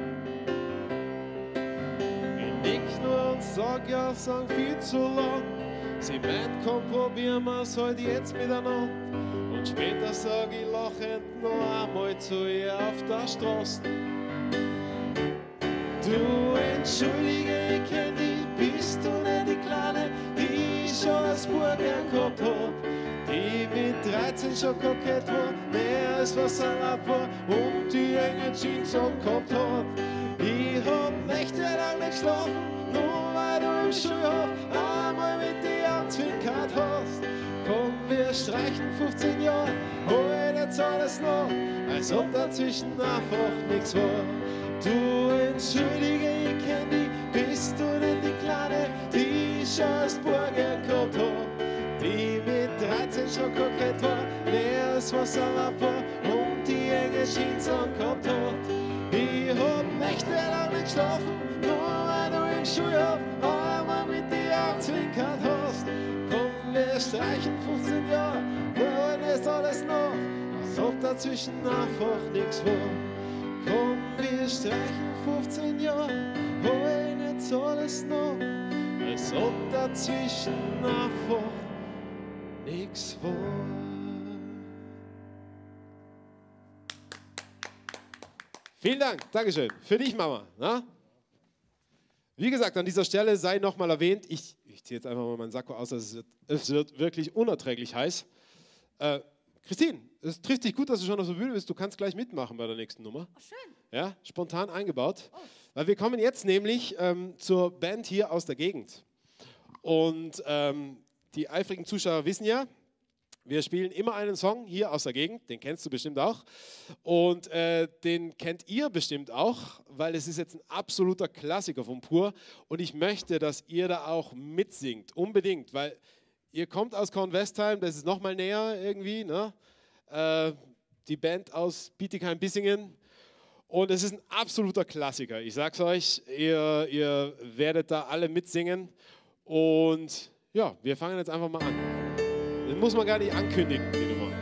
Ich nick nur und sag, ja, sang viel zu lang. Sie meint, komm, probieren wir's halt jetzt miteinander. Und später sag ich lachend noch einmal zu ihr auf der Straße. Du entschuldige, ich kenn dich, bist du nicht die Kleine, die ich schon als Burgen gehabt hab. Die mit 13 schon kokett war, mehr als was erlaubt war und die enge Jeans angehabt hat. Ich hab nächtelang nicht geschlafen, nur weil du im Schulhof einmal mit dir angezwinkert hast. Komm, wir streichen 15 Jahre, heute jetzt alles noch, als ob dazwischen einfach nichts war. Du entschuldige, ich kenn dich, bist du nicht die Kleine, die ich schon als Burgen gehabt hab. Die mit 13 schon kokett war, mehr als was erlaubt war und die enge Jeans angehabt hat. Ich hab nächtelang nicht geschlafen, nur weil du im Schulhof einmal mit dir angezwinkert hast. Komm, wir streichen 15 Jahre, wir wollen es alles noch, als ob dazwischen einfach nichts vor. Komm, wir streichen 15 Jahre, hol nicht alles noch, als ob dazwischen einfach nichts war. Vielen Dank, Dankeschön. Für dich, Mama. Na? Wie gesagt, an dieser Stelle sei nochmal erwähnt, ich ziehe jetzt einfach mal meinen Sakko aus, es wird wirklich unerträglich heiß. Christine, es trifft dich gut, dass du schon auf der Bühne bist. Du kannst gleich mitmachen bei der nächsten Nummer. Oh, schön. Ja, spontan eingebaut. Oh. Weil wir kommen jetzt nämlich zur Band hier aus der Gegend. Und die eifrigen Zuschauer wissen ja, wir spielen immer einen Song hier aus der Gegend, den kennst du bestimmt auch. Und den kennt ihr bestimmt auch, weil es ist jetzt ein absoluter Klassiker von Pur. Und ich möchte, dass ihr da auch mitsingt, unbedingt, weil ihr kommt aus Kornwestheim, das ist nochmal näher irgendwie, ne? Die Band aus Bietigheim-Bissingen. Und es ist ein absoluter Klassiker. Ich sag's euch, ihr werdet da alle mitsingen. Und ja, wir fangen jetzt einfach mal an. Das muss man gar nicht ankündigen, die Nummer.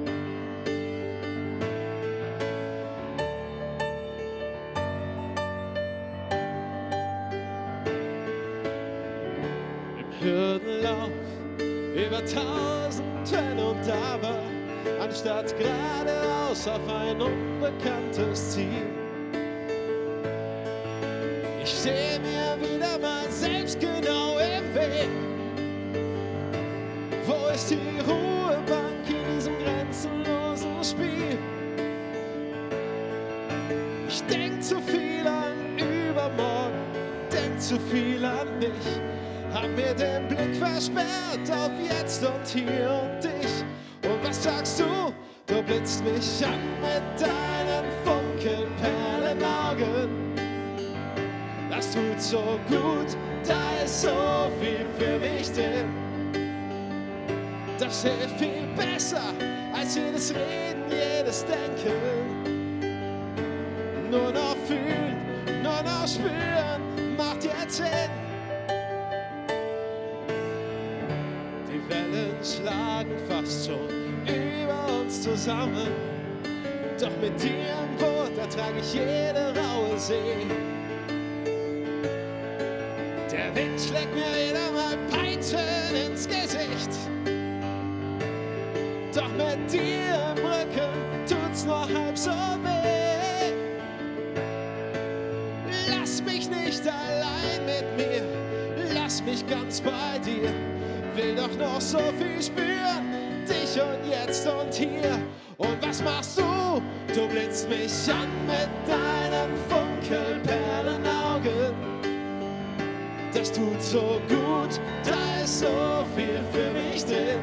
Im Hürdenlauf über 1000 Wenn und Aber, anstatt geradeaus auf ein unbekanntes Ziel. Ich stehe mir wieder mal selbst genau im Weg. Wo ist die Ruhebank in diesem grenzenlosen Spiel? Ich denk zu viel an übermorgen, denk zu viel an mich, hab mir den Blick versperrt auf jetzt und hier und dich. Und was sagst du? Du blitzt mich an mit deinen Funkelperlenaugen. Das tut so gut, da ist so viel für mich drin. Das hilft viel besser als jedes Reden, jedes Denken. Nur noch fühlen, nur noch spüren, macht jetzt Sinn. Die Wellen schlagen fast schon über uns zusammen. Doch mit dir im Boot ertrage ich jede raue See. Der Wind schlägt mir wieder mal Peitschen ins Gesicht. Doch mit dir im Rücken tut's nur halb so weh. Lass mich nicht allein mit mir, lass mich ganz bei dir. Will doch noch so viel spüren, dich und jetzt und hier. Und was machst du? Du blitzt mich an mit deinen Funkelperlenaugen. Das tut so gut, da ist so viel für mich drin.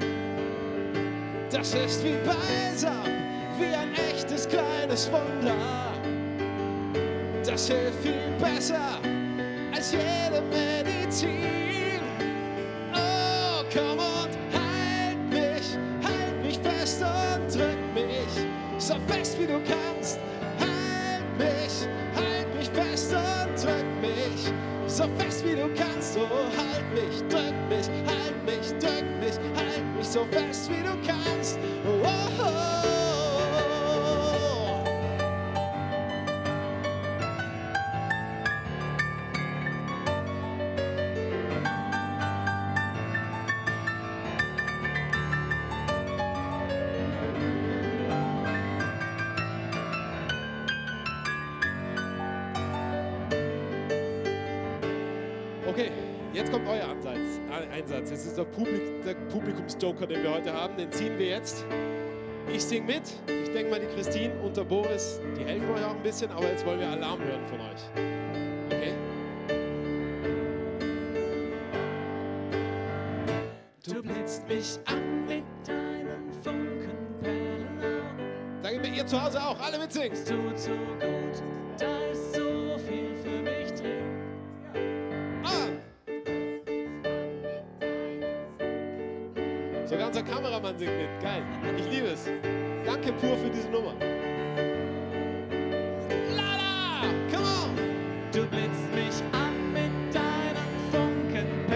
Das ist wie Balsam, wie ein echtes kleines Wunder. Das hilft viel besser als jede Medizin. Oh, komm und halt mich fest und drück mich so fest wie du kannst. Halt mich fest und drück mich so fest wie du kannst. Oh, halt mich, drück mich, halt mich, drück mich, halt mich so fest wie du kannst. Oh, oh, oh. Okay, jetzt kommt euer Einsatz. Es ist der Publikumsjoker, den wir heute haben. Den ziehen wir jetzt. Ich singe mit. Ich denke mal, die Christine und der Boris, die helfen euch auch ein bisschen. Aber jetzt wollen wir Alarm hören von euch. Okay? Du blitzt mich an mit deinen Funkenperlenaugen. Danke mir, ihr zu Hause auch. Alle mitsingen. Es tut so gut. Da ist so viel für mich drin. Sogar unser Kameramann singt mit. Geil. Ich liebe es. Danke Pur für diese Nummer. Lala! Come on! Du blitzt mich an mit deinen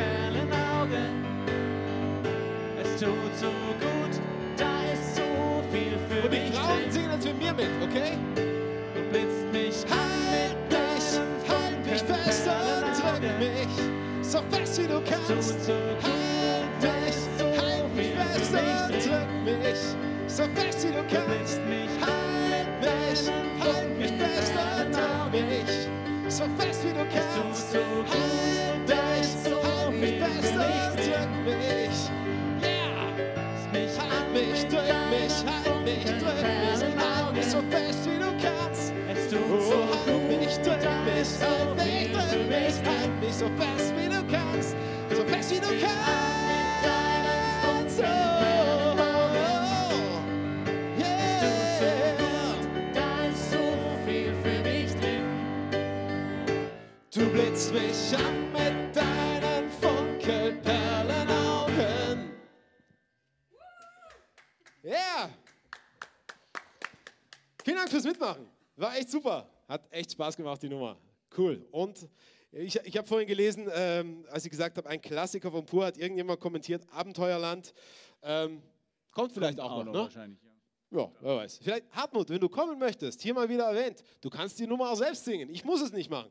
Funkenperlenaugen. Es tut so gut, da ist so viel für Und die mich Frauen drin. singen jetzt mit mir mit, okay? Du blitzt mich Halt mich fest und drück mich so fest wie du kannst. Halt mich fest und drück mich so fest wie du kannst. Halt mich fest und drück mich so fest wie du kannst. Halt mich fest und drück mich. Yeah! Halt mich, drück mich, halt mich, drück mich, halt mich so fest wie du kannst. Es tut Oh, so halt mich, drück mich, halt mich, drück mich, mich. halt mich so fest wie du kannst. So fest wie du kannst. So, yeah. Da ist so viel für mich drin. Du blitzt mich an mit deinen Funkelperlenaugen. Ja! Vielen Dank fürs Mitmachen. War echt super. Hat echt Spaß gemacht, die Nummer. Cool. Und ich habe vorhin gelesen, als ich gesagt habe, ein Klassiker von Pur, hat irgendjemand kommentiert, Abenteuerland. Kommt vielleicht auch noch, ne? Wahrscheinlich, ja. Ja, wer weiß. Vielleicht, Hartmut, wenn du kommen möchtest, hier mal wieder erwähnt, du kannst die Nummer auch selbst singen. Ich muss es nicht machen.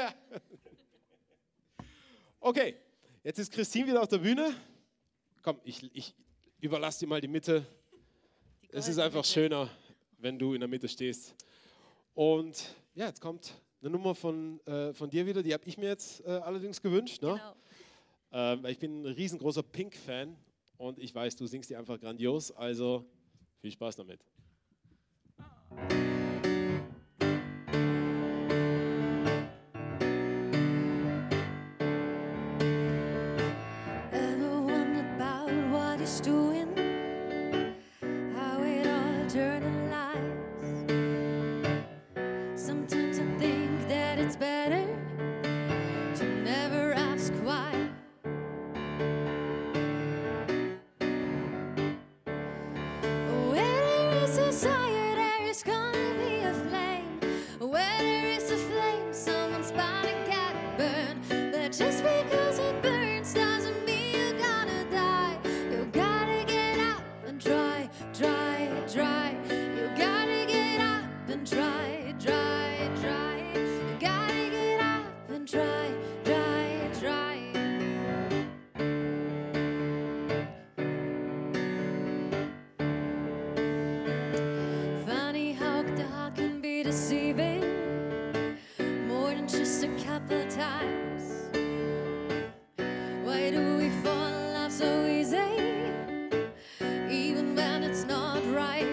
Okay, jetzt ist Christine wieder auf der Bühne. Komm, ich überlasse dir mal die Mitte. Es ist einfach schöner, wenn du in der Mitte stehst. Und ja, jetzt kommt eine Nummer von dir wieder, die habe ich mir jetzt allerdings gewünscht. Ne? Genau. Weil ich bin ein riesengroßer Pink-Fan und ich weiß, du singst die einfach grandios, also viel Spaß damit. Ever wondered about what he's doing? How it all turned to lies. Sometimes I think that it's better to never ask why. Where there is desire, there is gonna be a flame. Where there is a flame, someone's bound to get burned. But just because it burns doesn't mean you're gonna die. You gotta get up and try, try, try. You gotta get up and try, try, try. You gotta get up and try, try, try. Funny how the heart can be deceiving more than just a couple times. Why do we fall in love so easy, even when it's not right?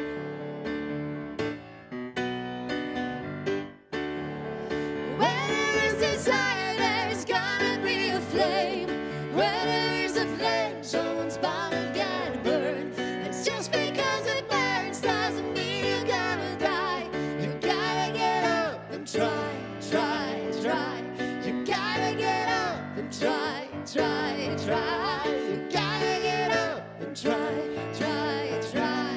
Where there is desire, there is gonna be a flame. Where there is a flame, someone's bound to get burned. And just because it burns doesn't mean you're gonna die. You gotta get up and try, try, try. You gotta get up and try, try, try. You gotta get up and try, try, try.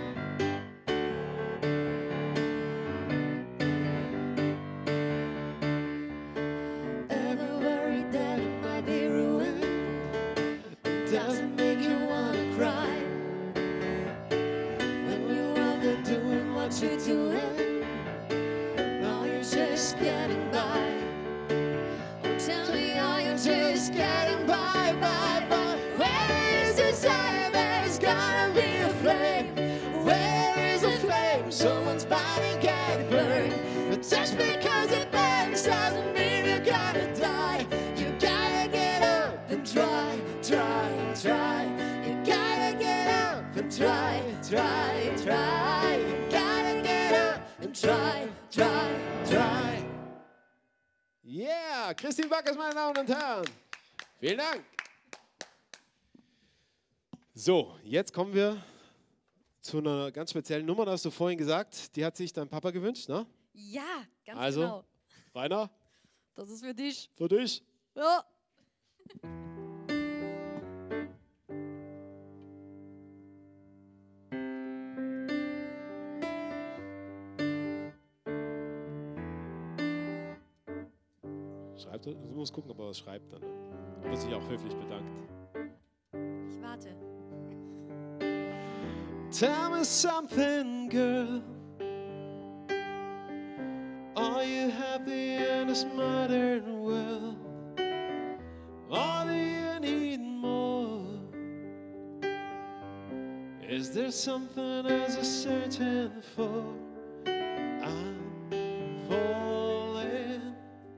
Ever worried that it might be ruined? Doesn't make you wanna cry when you're out there doing what you're doing. Now you're just getting by. Oh, tell me, are you just getting by, by, by? Where there is desire, there's gonna be a flame. Where there is a flame, someone's body get burned. But just because it burns doesn't mean you're gonna die. You gotta get up and try, try, try. You gotta get up and try, try, try. You gotta get up and try, try, try. Yeah, Christine Backers, meine Damen und Herren. Vielen Dank. So, jetzt kommen wir zu einer ganz speziellen Nummer, da hast du vorhin gesagt, die hat sich dein Papa gewünscht, ne? Ja, ganz Also, genau. Rainer, Das ist für dich. für dich. Ja. Schreibt er? Du musst gucken, ob er was schreibt dann. Ob er sich auch höflich bedankt. Ich warte. Tell me something, girl. Are you happy in this modern world? Or do you need more? Is there something as a searching for? I'm falling.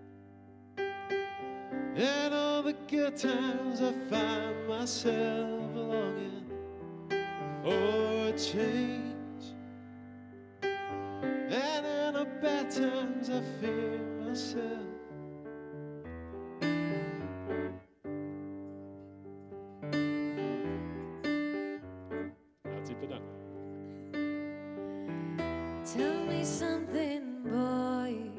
In all the good times I find myself longing for a change. And in the bad times I fear myself. Herzlich bedankt. Tell me something, boy.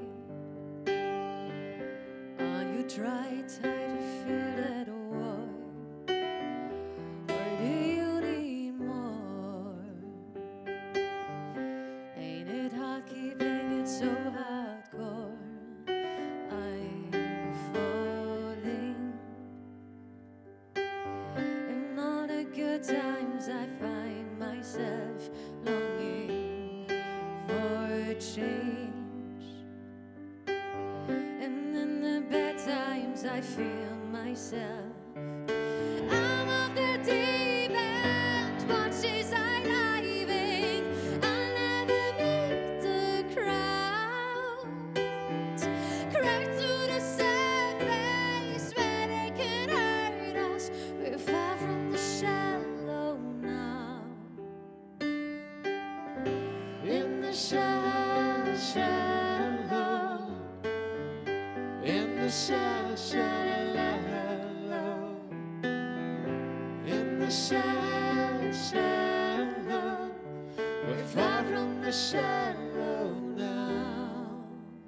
Are you tired to feel that void? Or do you need more? Ain't it hard keeping it so hardcore? I'm falling. In all the good times I find myself longing for change. And in the bad times I feel myself. I'm off the deep end, watch as I diving. I'll never meet the crowd. Crack through the surface where they can hurt us. We're far from the shallow now. In the shallow, shallow. In the shallow, shallow. In the shallow, shallow. We're far from the shallow now.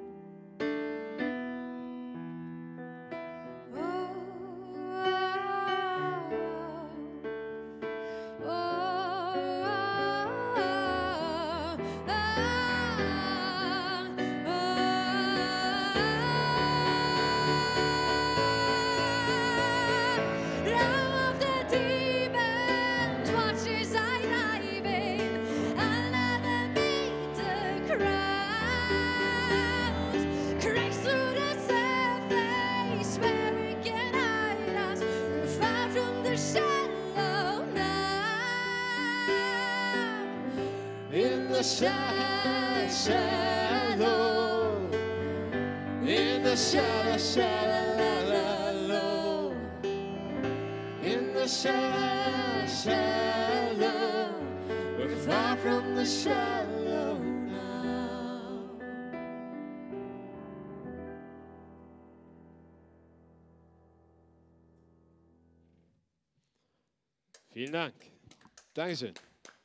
Oh, oh, Down off the deep end, watch as I dive in. I'll never meet the crowd. Cracks through the surface where we can hide us. We're far from the shallow now. In the shallow, shallow. In the shallow, shallow. In the shallow, shallow. We're far from the shallow now. Vielen Dank. Dankeschön.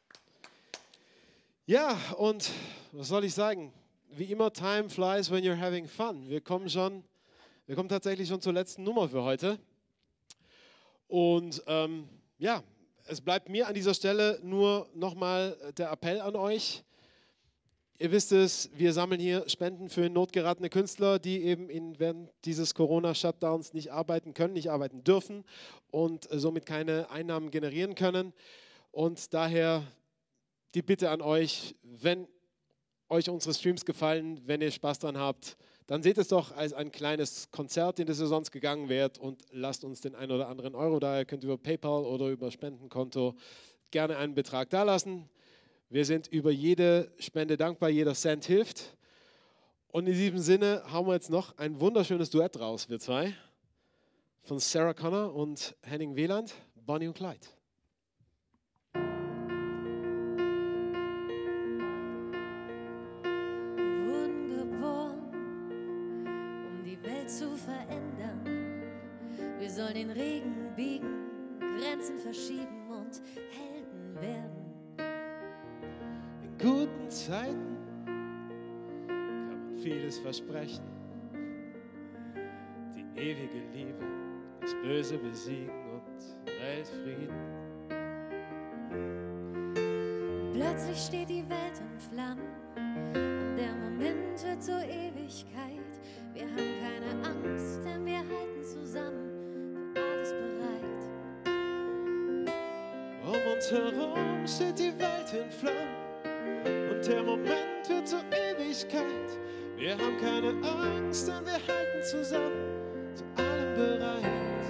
Ja, und was soll ich sagen? Wie immer, time flies when you're having fun. Wir kommen tatsächlich schon zur letzten Nummer für heute. Und ja, es bleibt mir an dieser Stelle nur nochmal der Appell an euch. Ihr wisst es, wir sammeln hier Spenden für notgeratene Künstler, die eben während dieses Corona-Shutdowns nicht arbeiten können, nicht arbeiten dürfen und somit keine Einnahmen generieren können. Und daher die Bitte an euch, wenn euch unsere Streams gefallen, wenn ihr Spaß dran habt, dann seht es doch als ein kleines Konzert, in das ihr sonst gegangen wärt, und lasst uns den einen oder anderen Euro da. Ihr könnt über PayPal oder über Spendenkonto gerne einen Betrag dalassen. Wir sind über jede Spende dankbar, jeder Cent hilft. Und in diesem Sinne hauen wir jetzt noch ein wunderschönes Duett raus, wir zwei, von Sarah Connor und Henning Wieland, Bonnie und Clyde. Zu verändern. Wir sollen den Regen biegen, Grenzen verschieben und Helden werden. In guten Zeiten kann man vieles versprechen. Die ewige Liebe, das Böse besiegen und Weltfrieden. Plötzlich steht die Welt in Flammen und der Moment wird zur Ewigkeit. Wir haben keine Angst, denn wir halten zusammen, für alles bereit. Oh, uns herum steht die Welt in Flammen und der Moment wird zur Ewigkeit. Wir haben keine Angst, denn wir halten zusammen, zu allem bereit.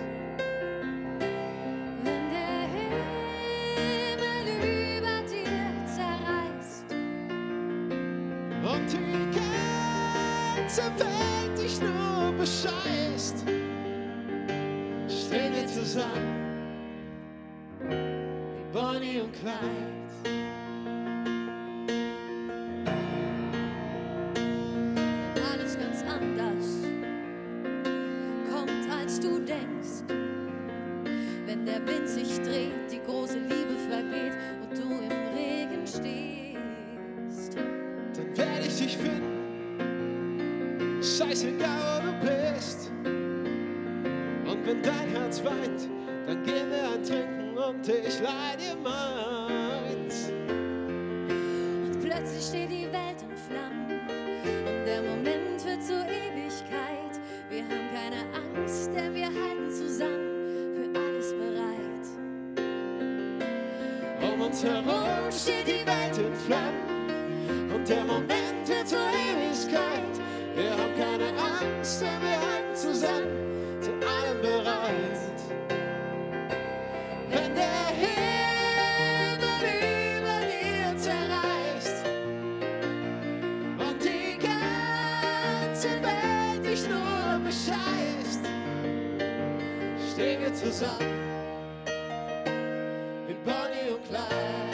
Wenn der Himmel über dir zerreißt Und die ganze Welt dich nur bescheißt, stehen wir zusammen, wie Bonnie und Clyde. wenn alles ganz anders kommt, als du denkst. Wenn der Wind sich dreht, die große Liebe vergeht und du im Regen stehst. Dann werde ich dich finden, scheißegal wo du bist. Und wenn dein Herz weint, dann gehen wir ein Trinken und ich leih dir meins. Und plötzlich steht die Welt in Flammen und der Moment wird zur Ewigkeit. Wir haben keine Angst, denn wir halten zusammen, für alles bereit. Um uns herum steht die Welt in Flammen und der Moment wird zur Ewigkeit. Wir haben keine Angst, denn wir halten zusammen, zu allem bereit. Wenn der Himmel über dir zerreißt und die ganze Welt dich nur bescheißt, stehen wir zusammen, wie Bonnie und Clyde.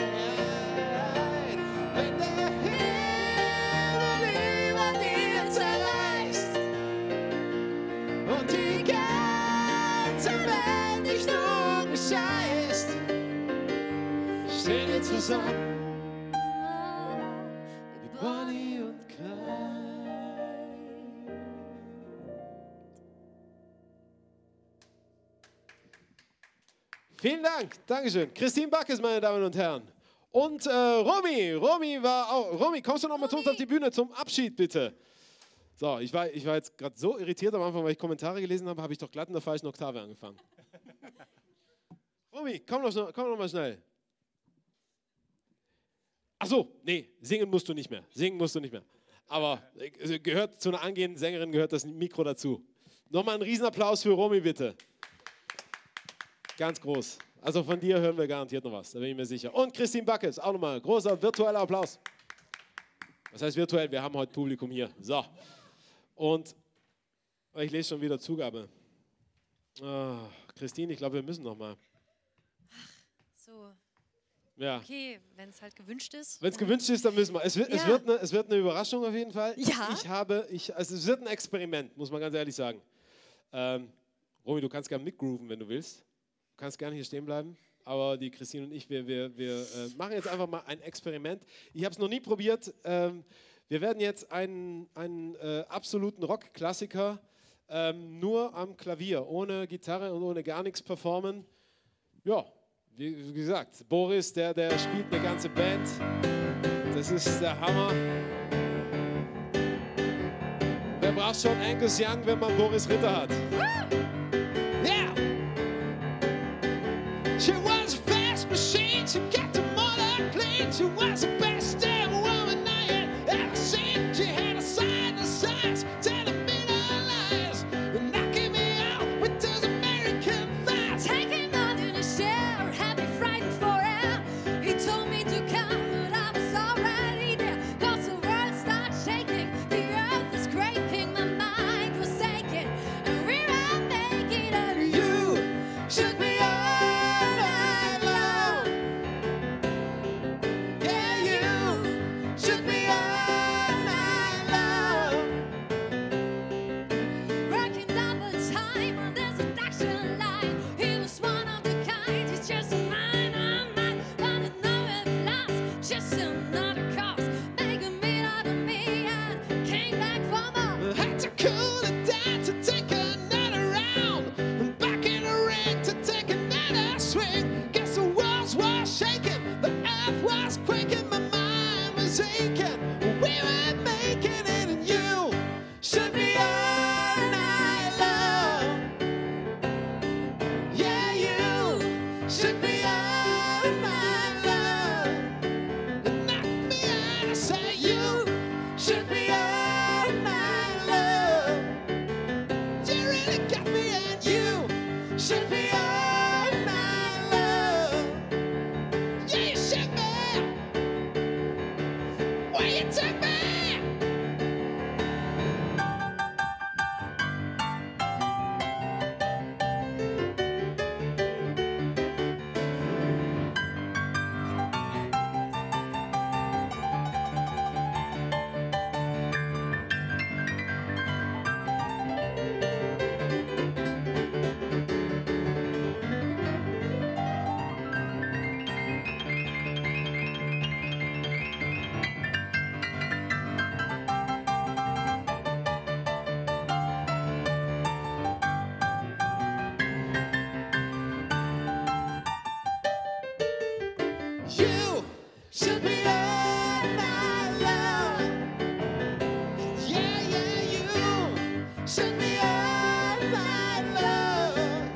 Wenn der Himmel über dir zerreißt und die ganze Welt dich nur bescheißt, stehen wir zusammen, wie Bonnie und Clyde. Vielen Dank, Dankeschön. Christine Backes, meine Damen und Herren. Und Romy war auch. Romy, kommst du noch mal zu uns auf die Bühne zum Abschied, bitte? So, ich war jetzt gerade so irritiert am Anfang, weil ich Kommentare gelesen habe, habe ich doch glatt in der falschen Oktave angefangen. Romy, komm noch mal schnell. Ach so, nee, singen musst du nicht mehr. Singen musst du nicht mehr. Aber gehört zu einer angehenden Sängerin gehört das Mikro dazu. Nochmal einen Riesenapplaus für Romy, bitte. Ganz groß. Also von dir hören wir garantiert noch was, da bin ich mir sicher. Und Christine Backes, auch nochmal großer virtueller Applaus. Was heißt virtuell? Wir haben heute Publikum hier. So. Und ich lese schon wieder Zugabe. Christine, ich glaube, wir müssen nochmal. So, Ja. okay, wenn es halt gewünscht ist. Wenn es gewünscht ist, dann müssen wir. Es wird eine Überraschung auf jeden Fall. Ja. Also es wird ein Experiment, muss man ganz ehrlich sagen. Romy, du kannst gerne mitgrooven, wenn du willst. Du kannst gerne hier stehen bleiben. Aber die Christine und ich, wir machen jetzt einfach mal ein Experiment. Ich habe es noch nie probiert. Wir werden jetzt einen absoluten Rock-Klassiker nur am Klavier, ohne Gitarre und ohne gar nichts performen. Ja, wie gesagt, Boris, der spielt eine ganze Band. Das ist der Hammer. Wer braucht schon Angus Young, wenn man Boris Ritter hat? Yeah! She was a fast machine, she got the motor clean. She was the best damn woman I had ever seen. She had a sign of size, telling me no lies, knocking me out with those American thighs. Taking on in his share, had me frightened for air. He told me to come, but I was already there. 'Cause the world started shaking, the earth was quaking, my mind was aching, and we were making it. You should be all night long. Yeah, you should be all night long. Working double time on this seduction line. He was one of the kind, he's just a mine, wanna know if lost, just another cause, making me out of me and came back for more. Had to cool it down to take another round, and back in the ring to take another swing. Guess the walls were shaking, the earth was quaking, my mind was aching. We were making it, and you should be all night long. Yeah, you should be all night should be all my love. Yeah, yeah, you should be all my love.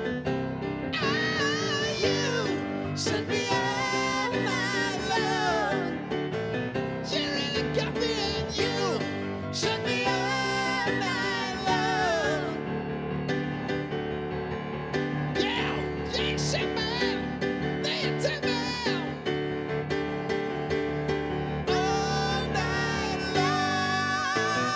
Ah, you should be all my love. You really got me and you should be all my love. Yeah, yeah, shit, man. They take me all night long.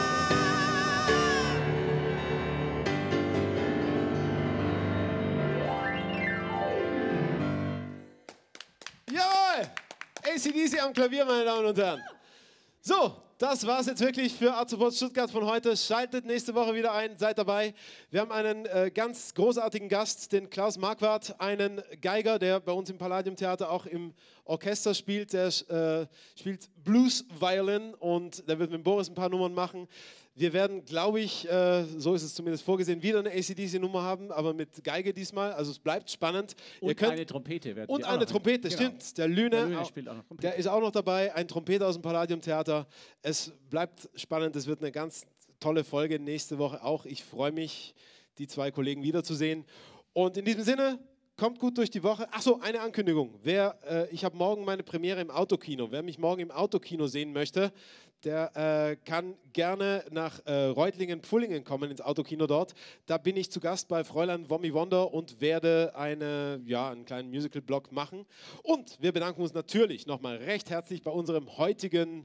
Jawohl! AC/DC am Klavier, meine Damen und Herren. So, das war es jetzt wirklich für Art Support Stuttgart von heute. Schaltet nächste Woche wieder ein, seid dabei. Wir haben einen ganz großartigen Gast, den Klaus Marquardt, einen Geiger, der bei uns im Palladium Theater auch im Orchester spielt. Der spielt Blues Violin und der wird mit Boris ein paar Nummern machen. Wir werden, glaube ich, so ist es zumindest vorgesehen, wieder eine AC/DC-Nummer haben, aber mit Geige diesmal. Also es bleibt spannend. Und eine Trompete werden Und wir auch eine noch Trompete, genau. stimmt. Der Lüne spielt auch noch Trompete. der ist auch noch dabei, ein Trompeter aus dem Palladium Theater. Es bleibt spannend, es wird eine ganz tolle Folge nächste Woche auch. Ich freue mich, die zwei Kollegen wiederzusehen. Und in diesem Sinne, kommt gut durch die Woche. Achso, eine Ankündigung. Ich habe morgen meine Premiere im Autokino. Wer mich morgen im Autokino sehen möchte, der kann gerne nach Reutlingen-Pfullingen kommen, ins Autokino dort. Da bin ich zu Gast bei Fräulein Wommi Wonder und werde einen kleinen Musical-Blog machen. Und wir bedanken uns natürlich nochmal recht herzlich bei unseren heutigen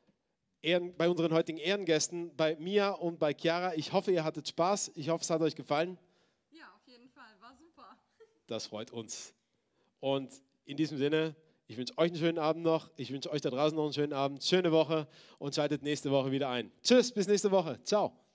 Ehrengästen, bei Mia und bei Chiara. Ich hoffe, ihr hattet Spaß. Ich hoffe, es hat euch gefallen. Ja, auf jeden Fall. War super. Das freut uns. Und in diesem Sinne, ich wünsche euch einen schönen Abend noch. Ich wünsche euch da draußen noch einen schönen Abend, schöne Woche und schaltet nächste Woche wieder ein. Tschüss, bis nächste Woche. Ciao.